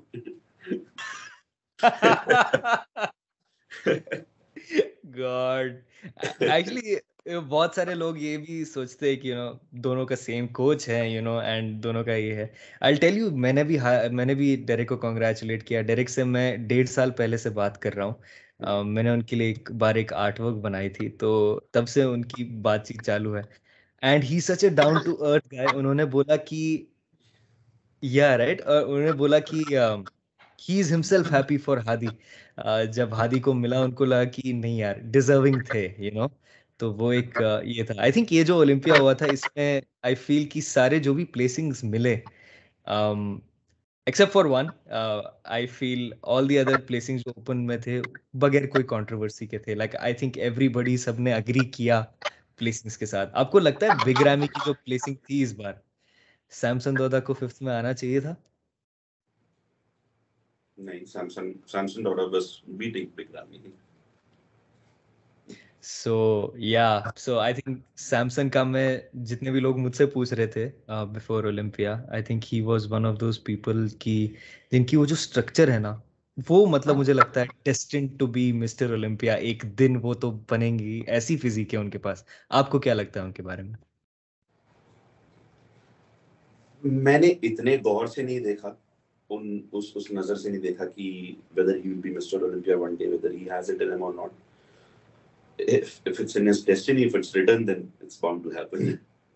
God, actually बहुत सारे लोग ये भी सोचते हैं कि यू नो दोनों का सेम कोच है, यू नो एंड दोनों का ये है. आई टेल यू, मैंने भी मैंने भी डेरेक को कॉन्ग्रेचुलेट किया. डेरेक से मैं डेढ़ साल पहले से बात कर रहा हूँ. uh, मैंने उनके लिए एक बार एक आर्ट वर्क बनाई थी, तो तब से उनकी बातचीत चालू है. And he such a down to earth guy. उन्होंने बोला कि या राइट right? उन्होंने बोला कि he is himself happy for Hadi. जब हादी को मिला उनको लगा कि नहीं यार, डिजर्विंग थे, यू you नो know? तो वो एक uh, ये था. आई थिंक ये जो ओलंपिया हुआ था, इसमें आई फील कि सारे जो भी प्लेसिंग्स मिले, except for one, I feel all the other placings जो ओपन में थे बगैर कोई कंट्रोवर्सी के थे. लाइक आई थिंक एवरीबॉडी, सबने अग्री किया प्लेसिंग्स के साथ. आपको लगता है बिग रैमी की जो प्लेसिंग थी इस बार, सैमसन दोदा को फिफ्थ में आना चाहिए था? नहीं, सैमसन सैमसन डॉटर बस beating Big Ramy. So yeah so I think Samson का, मैं जितने भी लोग मुझसे पूछ रहे थे before Olympia, I think he was one of those people की जिनकी वो जो स्ट्रक्चर है ना, वो मतलब मुझे लगता है destined to be mister Olympia. एक दिन वो तो बनेंगी, ऐसी फिजिक है उनके पास. आपको क्या लगता है उनके बारे में? मैंने इतने गौर से नहीं देखा, उन उस उस नजर से नहीं देखा कि whether he will be Mister Olympia one day, whether he has it in him or not. If if it's in his destiny, if it's written, then it's bound to happen.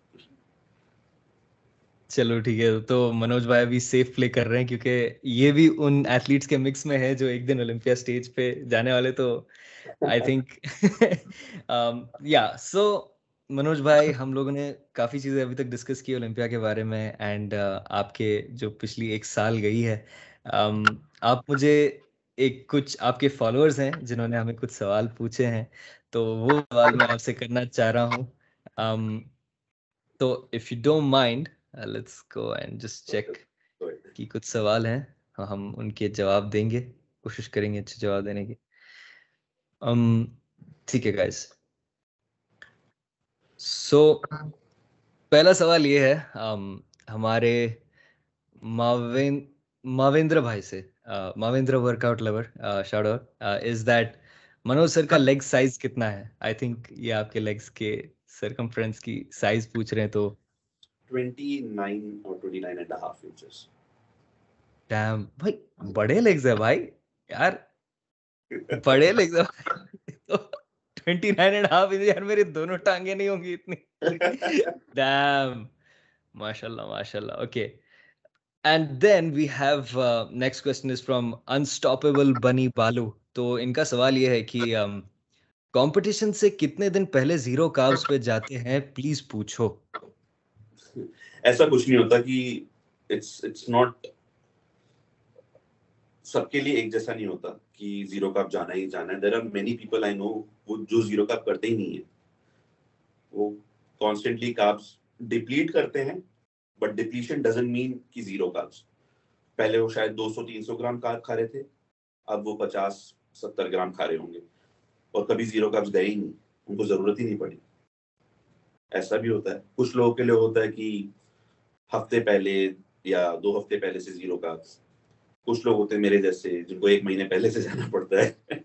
चलो ठीक है, तो मनोज भाई अभी सेफ प्ले कर रहे हैं क्योंकि ये भी उन एथलीट्स के मिक्स में है जो एक दिन ओलंपिया स्टेज पे जाने वाले. तो आई थिंक या सो मनोज भाई, हम लोगों ने काफ़ी चीज़ें अभी तक डिस्कस की ओलंपिया के बारे में, एंड uh, आपके जो पिछली एक साल गई है, um, आप मुझे एक कुछ आपके फॉलोअर्स हैं जिन्होंने हमें कुछ सवाल पूछे हैं, तो वो सवाल मैं आपसे करना चाह रहा हूँ. um, तो if you don't mind, let's go and just check कि कुछ सवाल हैं. हाँ, हम उनके जवाब देंगे, कोशिश करेंगे अच्छे जवाब देने की. um, ठीक है गाइस. सो पहला सवाल ये है um, हमारे माविन माविंद्र भाई से. uh, Mavindra workout lover, shout out, is that Manoj sir का लेग साइज कितना है? आई थिंक ये आपके लेग्स के सरकमफ्रेंस की साइज पूछ रहे हैं. तो twenty-nine or twenty-nine and a half inches. Damn भाई, बड़े लेग्स है भाई यार, बड़े लेग्स है भाई. तो twenty nine and half inch यार, मेरी दोनों टांगे नहीं होंगी इतनी. डैम, माशाल्लाह माशाल्लाह. Okay, and then we have next question is from unstoppable Bunny Balu. तो इनका सवाल ये है कि कंपटीशन से कितने दिन पहले जीरो कार्ब्स पे जाते हैं, प्लीज पूछो. ऐसा कुछ नहीं होता कि इट्स इट्स नॉट, सबके लिए एक जैसा नहीं होता कि जीरो कार्ब जाना ही जाना है. There are many people I know वो जो जीरो कार्ब करते ही नहीं है, वो कॉन्स्टेंटली कार्ब्स डिप्लीट करते हैं, बट डिप्लीशन डजंट मीन कि जीरो कार्ब्स. पहले वो शायद दो सौ तीन सौ ग्राम कार्ब खा रहे थे, अब वो पचास सत्तर ग्राम खा रहे होंगे, और कभी जीरो कार्ब्स गए ही नहीं, उनको जरूरत ही नहीं पड़ी. ऐसा भी होता है. कुछ लोगों के लिए होता है कि हफ्ते पहले या दो हफ्ते पहले से जीरो कार्ब्स. कुछ लोग होते हैं मेरे जैसे जिनको एक महीने पहले से जाना पड़ता है.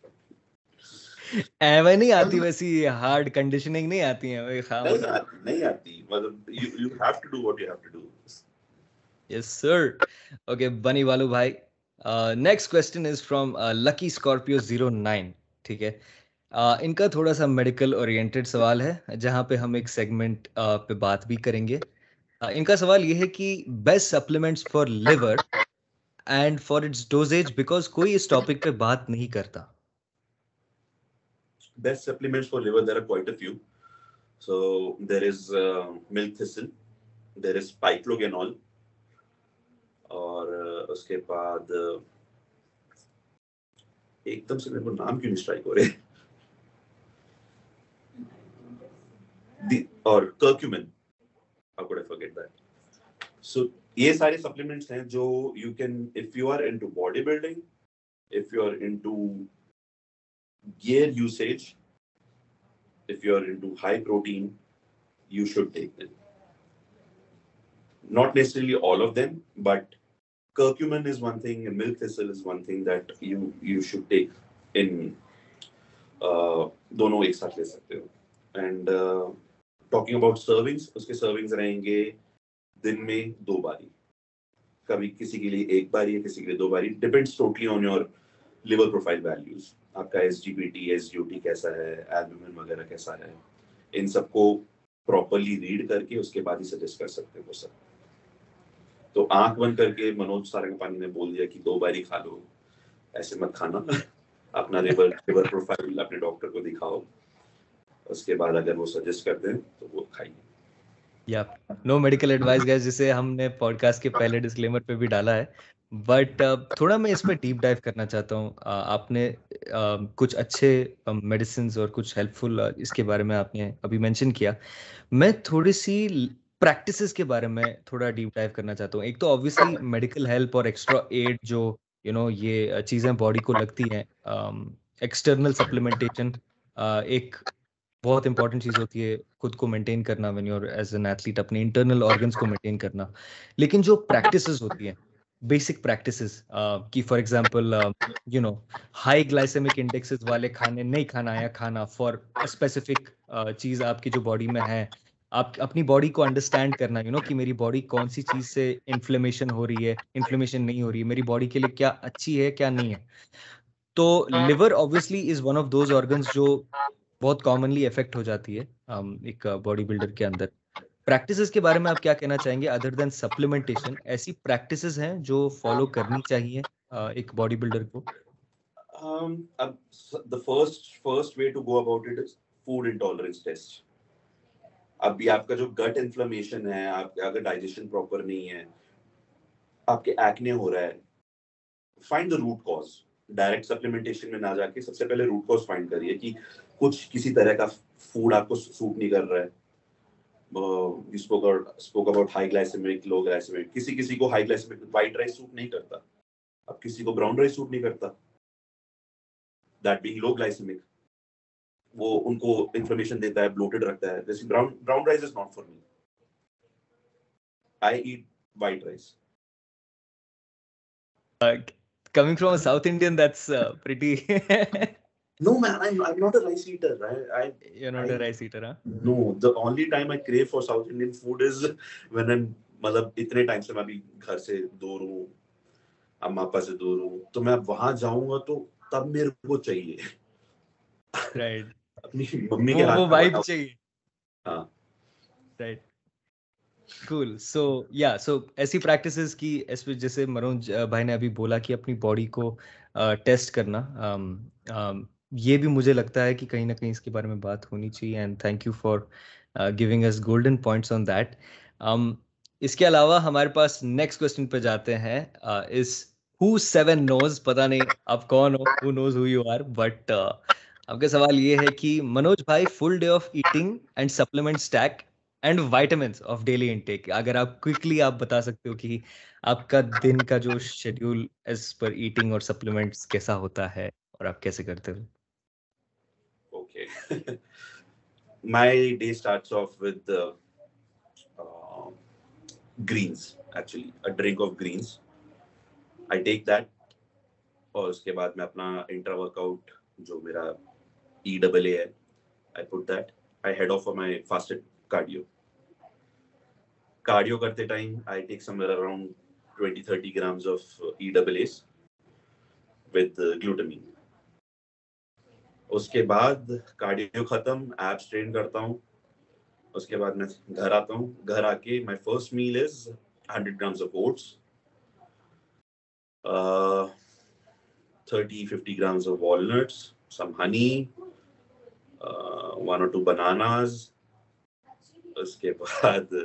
एवे नहीं आती वैसी हार्ड कंडीशनिंग नहीं आती है भाई. हाँ, नहीं आती, नहीं आती. मतलब you you have to do what you have to do. yes sir. Okay, Bunny Valu भाई. Next question is from lucky scorpio zero nine. ठीक है, uh, इनका थोड़ा सा मेडिकल ओरिएंटेड सवाल है, जहाँ पे हम एक सेगमेंट uh, पे बात भी करेंगे. uh, इनका सवाल ये है कि best supplements for liver and for its doses, because कोई इस टॉपिक पे बात नहीं करता. Best supplements for liver, there are quite a few. So there is uh, milk thistle, there is pyclogenol, और uh, उसके बाद uh, एकदम से मेरे को नाम क्यों नहीं स्ट्राइक हो रहे. The, और curcumin, how could I forget that? So ये सारे supplements हैं जो you can, if you are into bodybuilding, if you are into gear usage, if you are into high protein, you should take them. Not necessarily all of them, but curcumin is one thing and milk thistle is one thing that you you should take in. uh, दोनों एक साथ ले सकते हो. And uh, talking about servings, उसके servings रहेंगे दिन में दो बारी. कभी किसी के लिए एक बारी है, किसी के लिए दो बारी. Depends totally on your liver profile values. आपका S G P T, S G O T कैसा है, एल्बुमिन वगैरह कैसा है, इन सबको प्रॉपर्ली रीड करके उसके बाद ही सजेस्ट कर सकते हो वो सब. तो आंख बंद करके मनोज सारंगपानी ने बोल दिया कि दो बारी खा लो, ऐसे मत खाना. अपना लिवर लिवर प्रोफाइल अपने डॉक्टर को दिखाओ, उसके बाद अगर वो सजेस्ट करते हैं तो वो खाइए. या नो मेडिकल एडवाइस गाइस, जिसे हमने पॉडकास्ट के पहले डिस्क्लेमर पे भी डाला है. बट uh, थोड़ा मैं इस पे डीप डाइव करना चाहता हूँ. uh, आपने uh, कुछ अच्छे मेडिसिन uh, और कुछ हेल्पफुल uh, इसके बारे में आपने अभी मेंशन किया. मैं थोड़ी सी प्रैक्टिसेस के बारे में थोड़ा डीप डाइव करना चाहता हूँ. एक तो ऑब्वियसली मेडिकल हेल्प और एक्स्ट्रा एड जो यू you नो know, ये चीज़ें बॉडी को लगती हैं. एक्सटर्नल सप्लीमेंटेशन एक बहुत इंपॉर्टेंट चीज़ होती है, खुद को मेंटेन करना when you are as an athlete, अपने इंटरनल ऑर्गन्स को मेंटेन करना. लेकिन जो प्रैक्टिसेस होती हैं, बेसिक प्रैक्टिसेस कि for example you know high glycemic indexes वाले खाने नहीं खाना या खाना फॉर स्पेसिफिक चीज़ आपकी जो बॉडी में है. आप अपनी बॉडी को अंडरस्टैंड करना, यू you नो know, कि मेरी बॉडी कौन सी चीज़ से इन्फ्लेमेशन हो रही है, इन्फ्लेमेशन नहीं हो रही है, मेरी बॉडी के लिए क्या अच्छी है क्या नहीं है. तो liver obviously is one of those organs जो बहुत कॉमनली इफेक्ट हो जाती है um, एक बॉडी बिल्डर के अंदर. प्रैक्टिसेस के बारे में आप क्या कहना चाहेंगे अदर देन सप्लीमेंटेशन? ऐसी प्रैक्टिसेस हैं जो फॉलो करनी चाहिए uh, एक बॉडी बिल्डर को? um the first first way to go about it is food intolerance test. अभी आपका जो गट इन्फ्लेमेशन है, आप अगर डाइजेशन प्रॉपर नहीं है, आपके एक्ने हो रहा है, find the root cause. Direct supplementation में ना जाके सबसे पहले रूट कॉज फाइंड करिए कि कुछ किसी तरह का फूड आपको सूट नहीं कर रहा है. You spoke about spoke about high glycemic, low glycemic. किसी किसी को high glycemic white rice suit नहीं करता, अब किसी को ब्राउन राइस सूट नहीं करता, दैट बीइंग लो ग्लाइसेमिक. वो उनको इन्फ्लेमेशन देता है, ब्लोटेड रखता है. जैसे brown brown rice is not for me. I eat white rice. Coming from a South Indian, that's uh, pretty. No man, I'm I'm not a rice eater. I, I You're not I, a rice eater, huh? No, the only time I crave for South Indian food is when I'm मतलब इतने टाइम से मैं अभी घर से दूर हूँ, अम्मा पापा से दूर हूँ, तो मैं वहां जाऊंगा तो तब मेरे को चाहिए. Right. अपनी मम्मी वो के हाथ वो का vibe बना. चाहिए. हाँ. Right. Cool. So yeah, so ऐसी practices की ऐसे जैसे मनोज अ, भाई ने अभी बोला कि अपनी बॉडी को टेस्ट करना, um, um, ये भी मुझे लगता है कि कहीं ना कहीं इसके बारे में बात होनी चाहिए. And thank you for giving us golden points on that. इसके अलावा हमारे पास नेक्स्ट क्वेश्चन पे जाते हैं. इस हु सेवन नोज, पता नहीं आप कौन हो, who knows who you are, but आपका सवाल ये है कि मनोज भाई, full day of eating and supplement stack and vitamins of daily intake. अगर आप क्विकली आप बता सकते हो कि आपका दिन का जो शेड्यूल एज पर ईटिंग और सप्लीमेंट्स कैसा होता है और आप कैसे करते हो. Okay. My day starts off with uh, uh, greens, actually a drink of greens. I take that और उसके बाद मैं अपना इंट्रा वर्कआउट जो मेरा E A A है, I put that. I head off for my fasted cardio. Cardio करते time I take somewhere around twenty to thirty grams of E A As with uh, glutamine. उसके बाद कार्डियो खत्म, एब्स ट्रेन करता हूँ. उसके बाद मैं घर आता हूँ. घर आके my first meal is one hundred grams of oats, uh, thirty to fifty grams of walnuts, some honey, uh, one or two bananas. उसके बाद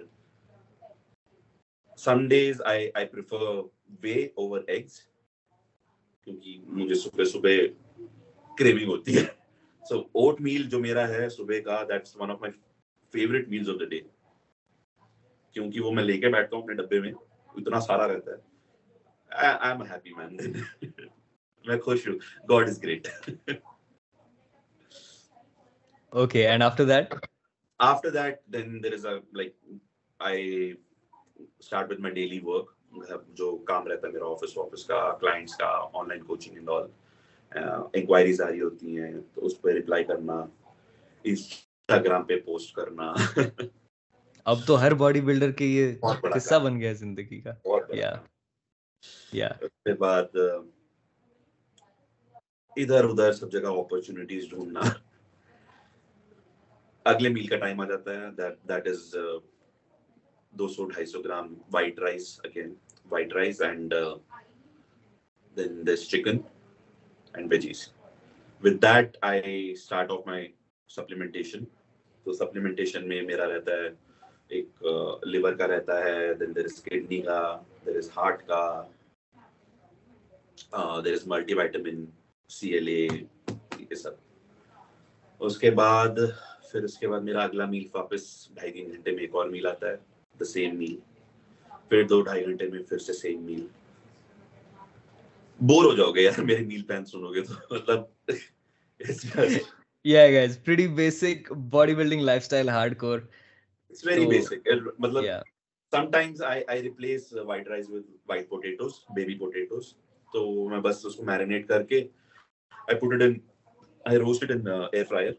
some days I I prefer whey over eggs क्योंकि मुझे सुबह सुबह क्रेविंग होती है. So oat meal जो मेरा है सुबह का, that's one of my favorite meals of the day. क्योंकि वो मैं लेके बैठता हूँ अपने डब्बे में, इतना सारा रहता है. I, I'm a happy man. मैं खुश हूँ. God is great. Okay, and after that? After that, then there is a like I start with my daily work. जो काम रहता है मेरा ऑफिस ऑफिस का, क्लाइंट्स का, online coaching and all. Inquiries आ रही होती हैं तो उस पर रिप्लाई करना, इंस्टाग्राम पे पोस्ट करना. अब तो हर बॉडी बिल्डर के ये बहुत बड़ा किस्सा काम. बन गया जिंदगी का. बहुत बड़ा या काम. या उसके बाद इधर उधर सब जगह अपॉर्चुनिटीज ढूंढना. अगले मील का टाइम आ जाता है. That that is two hundred to two hundred gram white rice, again white rice, and uh, then there's chicken and veggies. With that I start off my supplementation. तो supplementation में मेरा रहता है एक लिवर का रहता है, then there is kidney का, there is heart का, uh, there is multivitamin, C L A, ये सब. उसके बाद फिर उसके बाद मेरा अगला मील वापस ढाई तीन घंटे में एक और मील आता है, द सेम मील. फिर दो ढाई घंटे में फिर से सेम मील. बोर हो जाओगे यार मेरे मील प्लान सुनोगे तो. मतलब yeah guys, pretty basic bodybuilding lifestyle, hardcore. It's very so, basic. मतलब yeah. Sometimes I I replace white rice with white potatoes, baby potatoes. तो मैं बस उसको मैरिनेट करके I put it in, I roast it in uh, air fryer.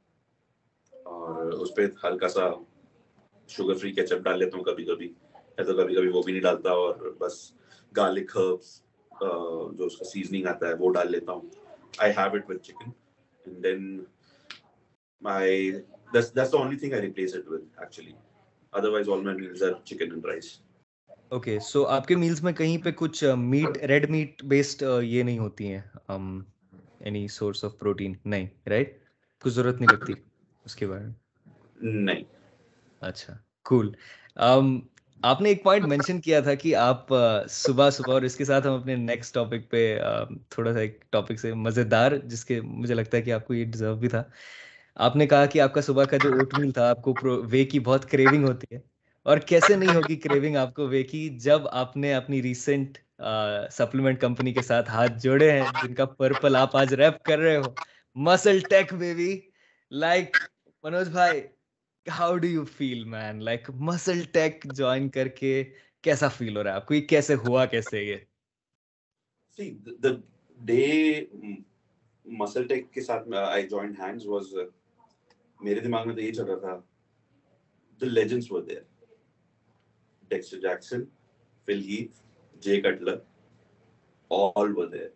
और उस पे हल्का सा शुगर फ्री केचप डाल लेता हूँ कभी कभी, या तो कभी कभी वो भी नहीं डालता और बस गार्लिक हर्ब्स जो उसका सीजनिंग आता है वो डाल लेता हूँ. I have it with chicken and then my that's that's the only thing I replace it with actually. Otherwise all my meals are chicken and rice. Okay, so आपके मील्स में कहीं पे कुछ मीट, रेड मीट बेस्ड ये नहीं होती हैं, um, any source of protein? नहीं, right? कुछ जरूरत नहीं लगती उसके बारे में? नहीं. अच्छा, cool. um, आपने एक पॉइंट मेंशन किया था कि आप सुबह सुबह, और इसके साथ हम अपने नेक्स्ट टॉपिक पे अ, थोड़ा सा एक टॉपिक से मजेदार, जिसके मुझे लगता है कि आपको ये डिजर्व भी था। आपने कहा कि आपका सुबह का जो ओटमील था, आपको वे की बहुत क्रेविंग होती है। और कैसे नहीं होगी क्रेविंग आपको वे की, जब आपने अपनी रीसेंट सप्लीमेंट कंपनी के साथ हाथ जोड़े हैं, जिनका पर्पल आप आज रैप कर रहे हो, MuscleTech baby. Like Manoj भाई, how do you feel man, like MuscleTech join करके कैसा फील हो रहा है आपको, ये कैसे हुआ, कैसे ये? See, the, the day MuscleTech के साथ आई जॉइंड हैंड्स वाज, मेरे दिमाग में तो ये चल रहा था, the legends were there. Dexter Jackson, Phil Heath, Jay Cutler, all were there.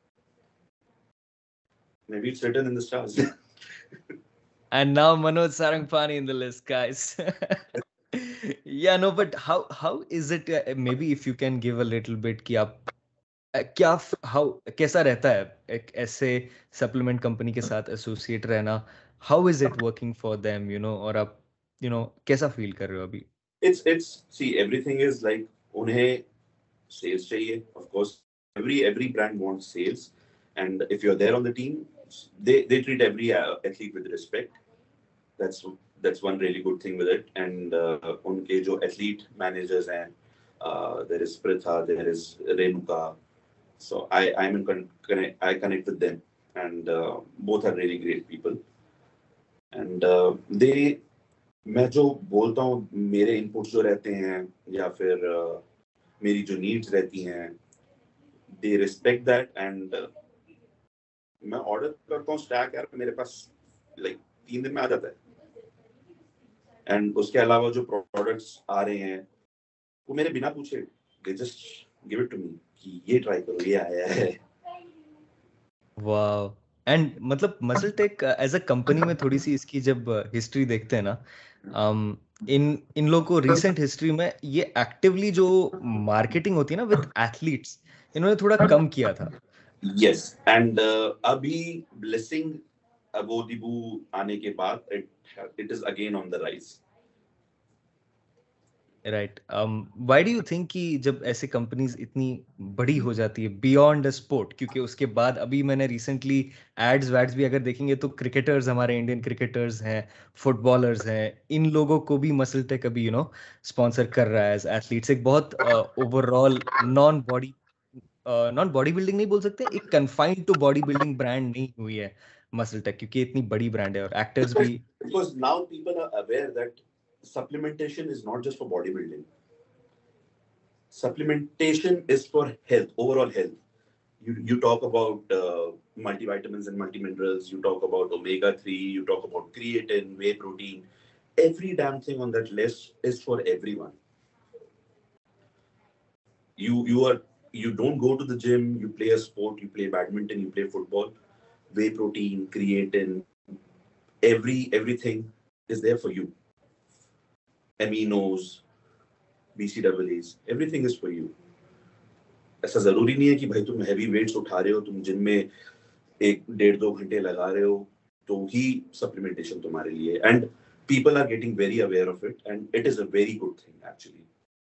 Maybe it's written in the stars. And now Manoj Sarangpani in the list, guys. Yeah, no, but how how is it? Uh, maybe if you can give a little bit कि आप uh, क्या how कैसा रहता है एक ऐसे सप्लीमेंट कंपनी के साथ एसोसिएट रहना? How is it working for them, you know? और आप you know कैसा फील कर रहे हो अभी? it's it's see, everything is like उन्हें sales चाहिए, of course. Every every brand wants sales, and if you're there on the team, they they treat every uh, athlete with respect. That's that's one really good thing with it. And uh, उनके जो athlete managers हैं, uh, there is Pritha, there is Renuka. So I I'm in con- connect I connect with them, and uh, both are really great people. And uh, they मैं जो बोलता हूँ, मेरे इनपुट्स जो रहते हैं या फिर uh, मेरी जो नीड्स रहती हैं, दे रिस्पेक्ट दैट। एंड मैं ऑर्डर करता हूँ स्टैक, यार मेरे पास लाइक तीन दिन में आ जाता है। एंड उसके अलावा जो प्रोडक्ट्स आ रहे हैं वो मेरे बिना पूछे they just give it to me कि ये ट्राई करो, ये आया है। वाह। एंड मतलब MuscleTech as a company में थोड़ी सी इसकी जब हिस्ट्री देखते हैं ना, um, इन इन लोगों को रिसेंट हिस्ट्री में ये एक्टिवली जो मार्केटिंग होती है ना विद एथलीट्स, इन्होंने थोड़ा कम किया था। यस, एंड अभी ब्लेसिंग अबोदिबू आने के बाद it it is again on the rise. Right. Why do you think कि जब ऐसे कंपनीज इतनी बड़ी हो जाती है बियॉन्ड स्पोर्ट, क्योंकि उसके बाद अभी मैंने रिसेंटली एड्स वैड्स भी अगर देखेंगे तो क्रिकेटर्स, हमारे इंडियन क्रिकेटर्स हैं, फुटबॉलर्स हैं, इन लोगों को भी मसल टेक अभी यू नो स्पॉन्सर कर रहा है एज एथलीट्स। एक बहुत overall non body non body building नहीं बोल सकते, एक confined to body building brand नहीं हुई है मसल टेक, क्योंकि इतनी बड़ी ब्रांड है और एक्टर्स भी। Because now people are aware that supplementation is not just for bodybuilding. Supplementation is for health, overall health. You you talk about uh, multivitamins and multiminerals. You talk about omega three. You talk about creatine, whey protein. Every damn thing on that list is for everyone. You you are you don't go to the gym. You play a sport. You play badminton. You play football. Whey protein, creatine, every everything is there for you. Aminos, B C A As, everything is for you. ऐसा जरूरी नहीं है कि भाई तुम हैवी वेट्स उठा रहे हो, तुम जिम में एक डेढ़ दो घंटे लगा रहे हो तो ही सप्लीमेंटेशन तुम्हारे लिए। And people are getting very aware of it, and it is a very good thing actually.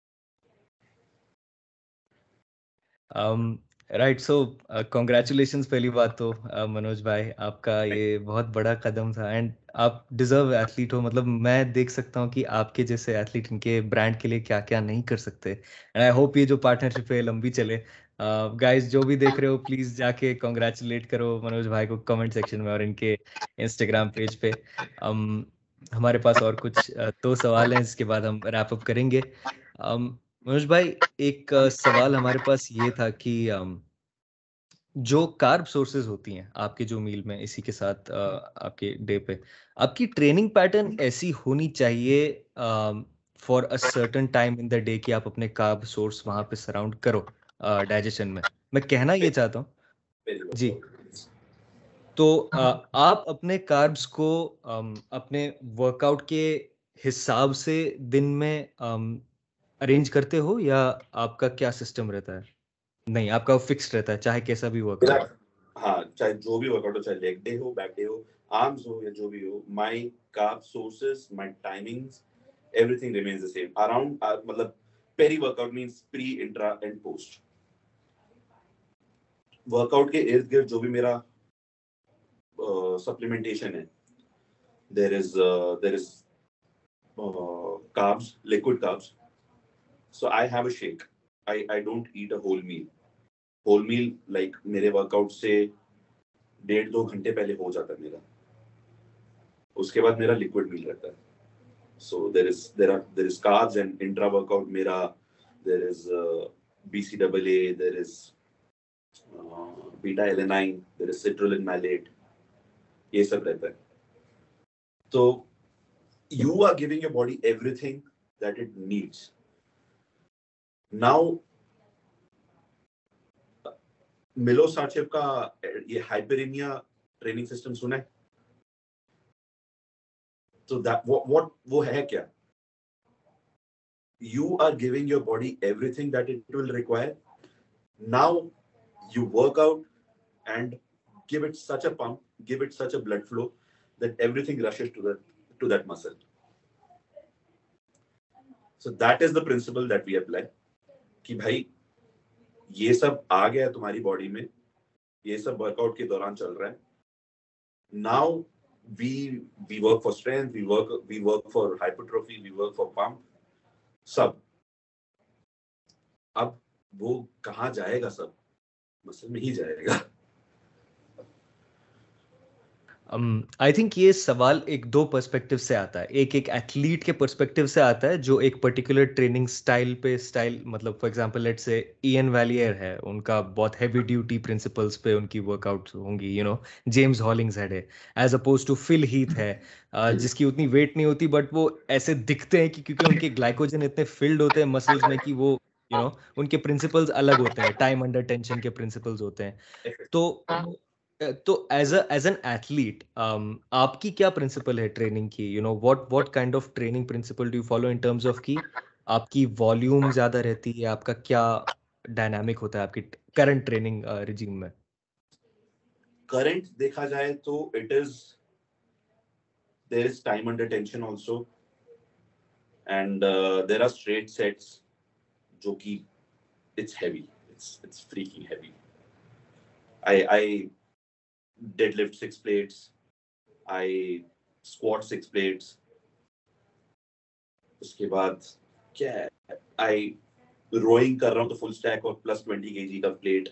Right. So congratulations पहली बात तो uh, मनोज भाई, आपका ये बहुत बड़ा कदम था एंड आप डिजर्व एथलीट हो। मतलब मैं देख सकता हूँ कि आपके जैसे एथलीट इनके ब्रांड के लिए क्या क्या नहीं कर सकते। एंड आई होप ये जो पार्टनरशिप है लंबी चले। गाइस uh, जो भी देख रहे हो प्लीज जाके कॉन्ग्रेचुलेट करो मनोज भाई को कमेंट सेक्शन में और इनके इंस्टाग्राम पेज पे। um, हमारे पास और कुछ uh, दो सवाल हैं जिसके बाद हम रैप अप करेंगे। um, मनोज भाई, एक अ, सवाल हमारे पास ये था कि अम, जो कार्ब सोर्सेज होती हैं आपके जो मील में, इसी के साथ अ, आपके डे पे आपकी ट्रेनिंग पैटर्न ऐसी होनी चाहिए for a certain time in the day कि आप अपने कार्ब सोर्स वहां पे सराउंड करो डाइजेशन में। मैं कहना ये चाहता हूँ जी। तो अ, आप अपने कार्ब्स को अम, अपने वर्कआउट के हिसाब से दिन में अरेंज करते हो, या आपका क्या सिस्टम रहता है? नहीं, आपका फिक्स्ड रहता है चाहे कैसा भी वर्कआउट हो। हाँ, चाहे जो भी वर्कआउट हो, चाहे लेग डे हो, बैक डे हो, आर्म्स हो या जो भी हो, my carb sources, my timings, everything remains the same. Around मतलब peri workout means pre, intra and post. Workout के इर्द गिर्द जो भी मेरा सप्लीमेंटेशन है, there is there is carbs, liquid carbs. So I have a shake. I I don't eat a whole meal. Whole meal like मेरे वर्कआउट से डेढ़ दो घंटे पहले हो जाता है मेरा, उसके बाद मेरा लिक्विड मील रहता है. So there is there are there is carbs and intra workout मेरा there is uh, B C A A, there is uh, beta alanine, there is citrulline malate, ये सब रहता है. तो you are giving your body everything that it needs. Now मिलो साचेव का ये हाइपरेनिया ट्रेनिंग सिस्टम सुना है? तो that what what वो है क्या? You are giving your body everything that it will require. Now you work out and give it such a pump, give it such a blood flow that everything rushes to the to that muscle. So that is the principle that we apply. कि भाई ये सब आ गया तुम्हारी बॉडी में, ये सब वर्कआउट के दौरान चल रहा है. Now we we work for strength, we work we work for hypertrophy, we work for pump, सब. अब वो कहाँ जाएगा? सब मसल में ही जाएगा. आई um, थिंक ये सवाल एक दो पर्सपेक्टिव से आता है. एक एक एथलीट के पर्सपेक्टिव से आता है जो एक पर्टिकुलर ट्रेनिंग स्टाइल पे स्टाइल मतलब for example let's say Ian Valliere है, उनका बहुत हैवी ड्यूटी प्रिंसिपल्स पे उनकी वर्कआउट्स होंगी. यू नो जेम्स हॉलिंग्सहेड है as opposed to Phil Heath है uh, जिसकी उतनी वेट नहीं होती बट वो ऐसे दिखते हैं कि क्योंकि उनके ग्लाइकोजन इतने फिल्ड होते हैं मसल्स में कि वो यू you नो know, उनके प्रिंसिपल्स अलग होते हैं, टाइम अंडर टेंशन के प्रिंसिपल्स होते हैं. तो तो as a as an athlete आपकी क्या प्रिंसिपल है ट्रेनिंग की? You know what what kind of training principle do you follow in terms of की आपकी वॉल्यूम ज्यादा रहती है, आपका क्या डायनामिक होता है आपकी करंट ट्रेनिंग रिजीम में? करंट देखा जाए तो it is there is time under tension also and there are straight sets जो कि it's heavy, it's it's freaking heavy. I I deadlift six plates, I squat six plates. उसके बाद क्या है, I rowing कर रहा हूँ तो full stack और plus twenty kg का plate,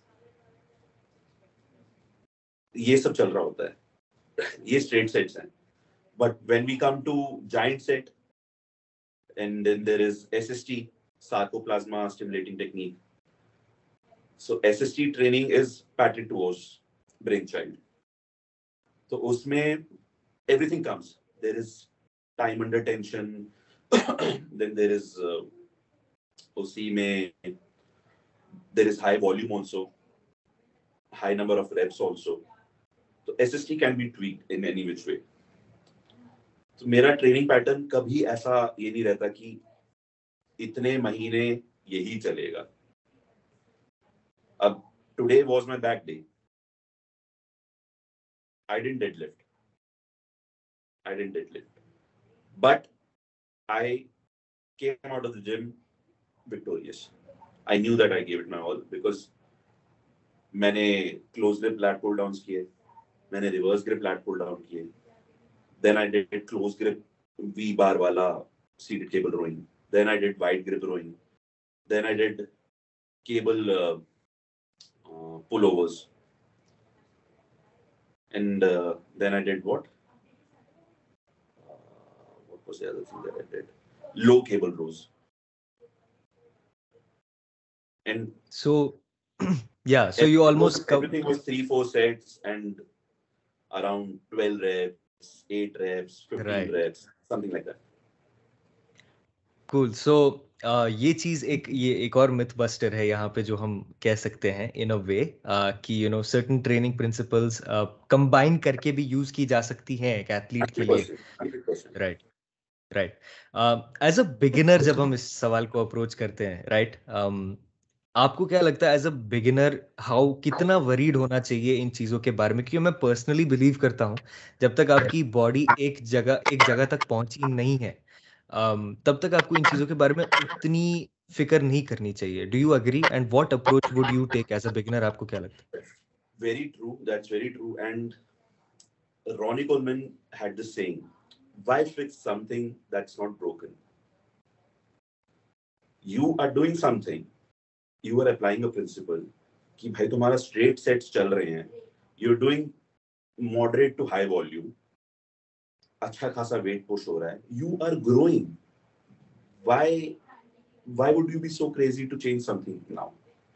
ये सब चल रहा होता है. ये straight sets हैं. But when we come to giant set, and then there is S S T, sarcoplasma stimulating technique. So S S T training is Patrick Tuo's brainchild. तो उसमें everything comes. There is time under tension. Then there is uh, उसी में there is high volume also, high number of reps also. तो S S T can be tweaked in any which way. तो मेरा ट्रेनिंग पैटर्न कभी ऐसा ये नहीं रहता कि इतने महीने यही चलेगा. अब today was my back day. I didn't deadlift. I didn't deadlift. But I came out of the gym victorious. I knew that I gave it my all because मैंने close grip lat pull downs किए, मैंने reverse grip lat pull down किए. Then I did close grip V bar वाला seated cable rowing. Then I did wide grip rowing. Then I did cable uh, uh, pullovers. And uh, then I did what? Uh, what was the other thing that I did? Low cable rows. And so, yeah, so you almost was, everything was three, four sets and around twelve reps, eight reps, fifteen right. reps, something like that. Cool. So uh, ये चीज एक ये एक और मिथ बस्टर है यहाँ पे जो हम कह सकते हैं इन अ वे कि you know certain training principles combine करके भी यूज की जा सकती हैं एक एथलीट के लिए. Right right. As a beginner जब हम इस सवाल को अप्रोच करते हैं राइट right, um, आपको क्या लगता है एज अ बिगिनर हाउ कितना वरीड होना चाहिए इन चीजों के बारे में? क्योंकि मैं पर्सनली बिलीव करता हूँ जब तक आपकी बॉडी एक जगह एक जगह तक पहुंची नहीं है um, तब तक आपको इन चीज़ों के बारे में उतनी फिक्र नहीं करनी चाहिए. Do you agree and what approach would you take as a beginner? आपको क्या लगता है? Very true. That's very true. And Ronnie Coleman had this saying, "Why fix something that's not broken?" You are doing something. You are applying a principle. कि भाई तुम्हारा straight sets चल रहे हैं. You're doing moderate to high volume. अच्छा खासा weight push हो रहा है. You are growing. Why? Why would you be so crazy to change something now?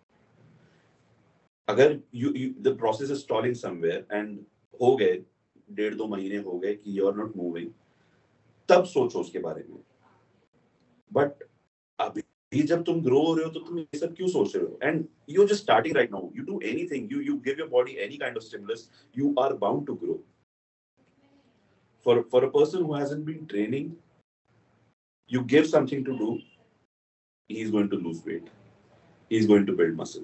अगर you, you the process is stalling somewhere and हो गए डेढ़ दो महीने हो गए कि you are not moving, तब सोचो उसके बारे में. बट अभी जब तुम ग्रो हो रहे हो तो तुम ये सब क्यों सोच रहे हो? And you are just starting right now. You do anything, you you give your body any kind of stimulus, you are bound to grow. For for a person who hasn't been training, you give something to do, he is going to lose weight, he is going to build muscle.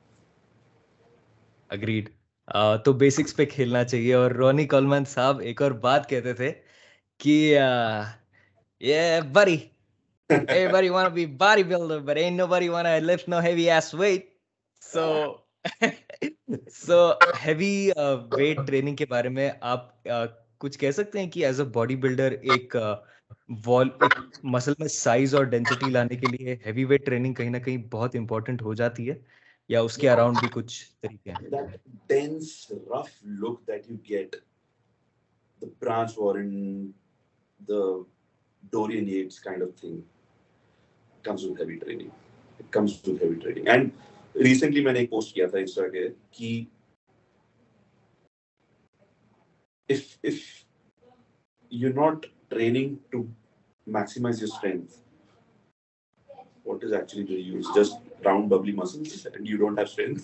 Agreed. तो बेसिक्स पे खेलना चाहिए. और रोनी कोलमन साहब एक और बात कहते थे कि yeah buddy, everybody wanna be bodybuilder but ain't nobody wanna lift no heavy ass weight. So so heavy weight training के बारे में आप uh, कुछ कह सकते हैं कि एज अ बॉडी बिल्डर एक वॉल एक मसल में साइज और डेंसिटी लाने के लिए हेवी वेट ट्रेनिंग कहीं ना कहीं बहुत इंपॉर्टेंट हो जाती है, या उसके अराउंड भी कुछ तरीके हैं? That dense, rough look that you get, the Branch Warren, the Dorian Yates kind of thing, comes with heavy training. It comes with heavy training. And recently मैंने एक पोस्ट किया था इंस्टा के कि if if you're not training to maximize your strength, what is actually the use? Just round bubbly muscles and you don't have strength.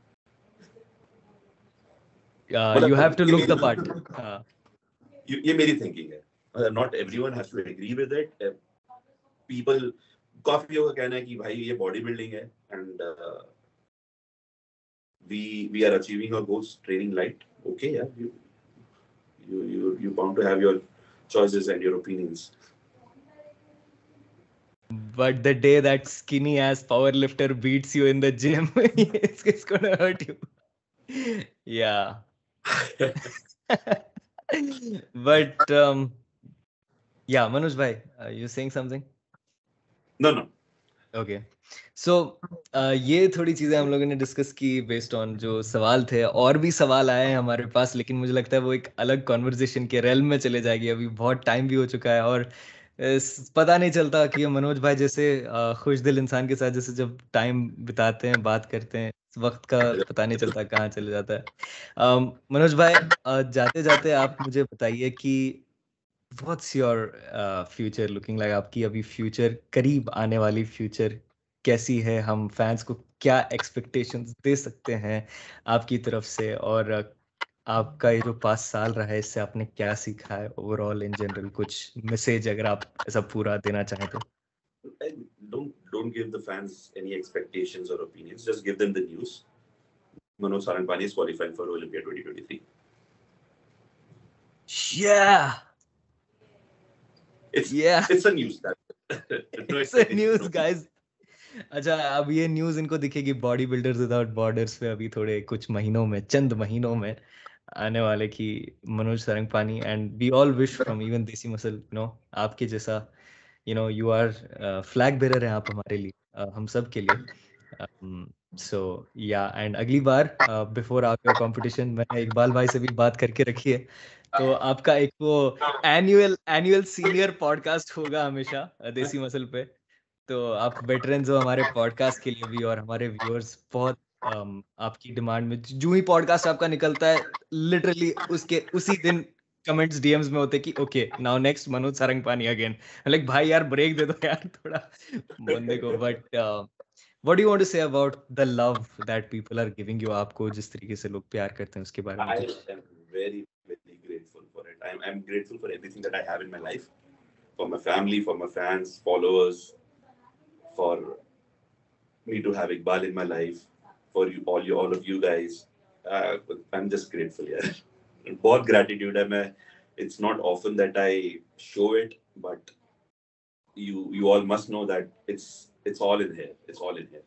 uh, you have to look the part. uh, ये ये मेरी थिंकिंग है. Not everyone has to agree with it. People, काफी लोगों का कहना है कि भाई ये बॉडी बिल्डिंग है and uh, we we are achieving our goals training light. Okay, yeah, you you you you bound to have your choices and your opinions. But the day that skinny ass powerlifter beats you in the gym, it's, it's gonna hurt you. Yeah. But um, yeah, Manoj bhai, uh, you saying something? No, no. Okay. So uh, ये थोड़ी चीजें हम लोगों ने डिस्कस की बेस्ड ऑन जो सवाल थे. और भी सवाल आए हैं हमारे पास, लेकिन मुझे लगता है वो एक अलग कॉन्वर्जेशन के रेल में चले जाएगी. अभी बहुत टाइम भी हो चुका है और इस- पता नहीं चलता कि ये मनोज भाई जैसे uh, खुश दिल इंसान के साथ जैसे जब टाइम बिताते हैं, बात करते हैं, वक्त का पता नहीं चलता कहाँ चले जाता है. um, मनोज भाई, uh, जाते जाते आप मुझे बताइए कि what's your future looking like? आपकी अभी फ्यूचर, करीब आने वाली फ्यूचर कैसी है? हम फैंस को क्या एक्सपेक्टेशंस दे सकते हैं आपकी तरफ से? और uh, आपका ये जो पाँच साल रहा है इससे आपने क्या सीखा है ओवरऑल इन जनरल? कुछ मैसेज अगर आप ऐसा पूरा देना चाहें तो. Don't don't give the fans any expectations or opinions. Just give them the news. Manoj Sarangpani is qualifying for Olympia twenty twenty-three. Yeah. It's Yeah. it's a news that. No It's a expectations, news, no guys. अच्छा, अब ये न्यूज़ इनको दिखेगी बॉडी बिल्डर्स विदाउट बॉर्डर्स पे अभी थोड़े कुछ महीनों में, चंद महीनों में आने वाले की Manoj Sarangpani. And we all wish from even desi muscle, you know, आपके जैसा, you know, you are flag bearer हैं आप हमारे लिए, uh, हम सब के लिए. सो या एंड अगली बार बिफोर आवर कंपटीशन मैंने इकबाल भाई से भी बात करके रखी है, तो आपका एक वो एनुअल एनुअल सीनियर पॉडकास्ट होगा हमेशा uh, देसी मसल पे. तो आप वेटरन्स हो हमारे पॉडकास्ट के लिए भी, और हमारे व्यूअर्स बहुत um, आपकी डिमांड में, जो ही पॉडकास्ट आपका निकलता है लिटरली उसके उसी दिन कमेंट्स डीएम्स में होते कि okay now next Manoj Sarangpani again. Like भाई यार ब्रेक दे दो यार थोड़ा बंदे को. But what do you want to say about the love that people are giving you? आपको जिस तरीके से लोग प्यार करते हैं उसके बारे में I कुछ? am very very grateful for it. I'm I'm grateful for everything that I have in my life, for my family, for my fans, followers, for me to have Iqbal in my life, for you all you all of you guys. Uh, I'm just grateful, yeah. बहुत gratitude है मैं. It's not often that I show it, but you you all must know that it's it's all in here. It's all in here.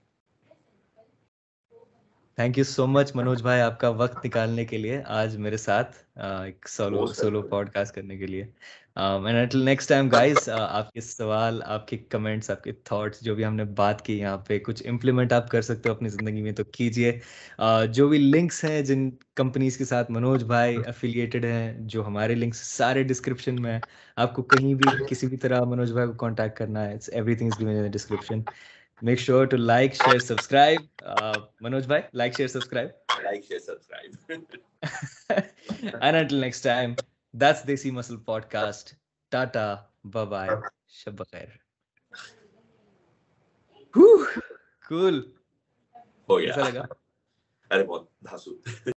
Thank you so much Manoj भाई, आपका वक्त निकालने के लिए आज मेरे साथ uh, एक solo Most solo welcome. Podcast करने के लिए। And until next time guys, आपके सवाल, आपके कमेंट्स, आपके थॉट्स, जो भी हमने बात की यहाँ पे, कुछ इम्प्लीमेंट आप कर सकते हो अपनी ज़िंदगी में तो कीजिए। uh, जो भी लिंक्स हैं जिन कंपनीज के साथ मनोज भाई एफिलिएटेड हैं, जो हमारे लिंक्स सारे डिस्क्रिप्शन में हैं। आपको कहीं भी किसी भी तरह मनोज भाई को कांटेक्ट करना है, it's everything is given in the description. Make sure to like, share, subscribe. Uh, Manoj bhai, like, share, subscribe. Like, share, subscribe. And until next time, that's Desi Muscle Podcast. Tata, bye bye, shab khair. Whew, cool. हो गया। कैसा लगा? अरे बहुत धांसू।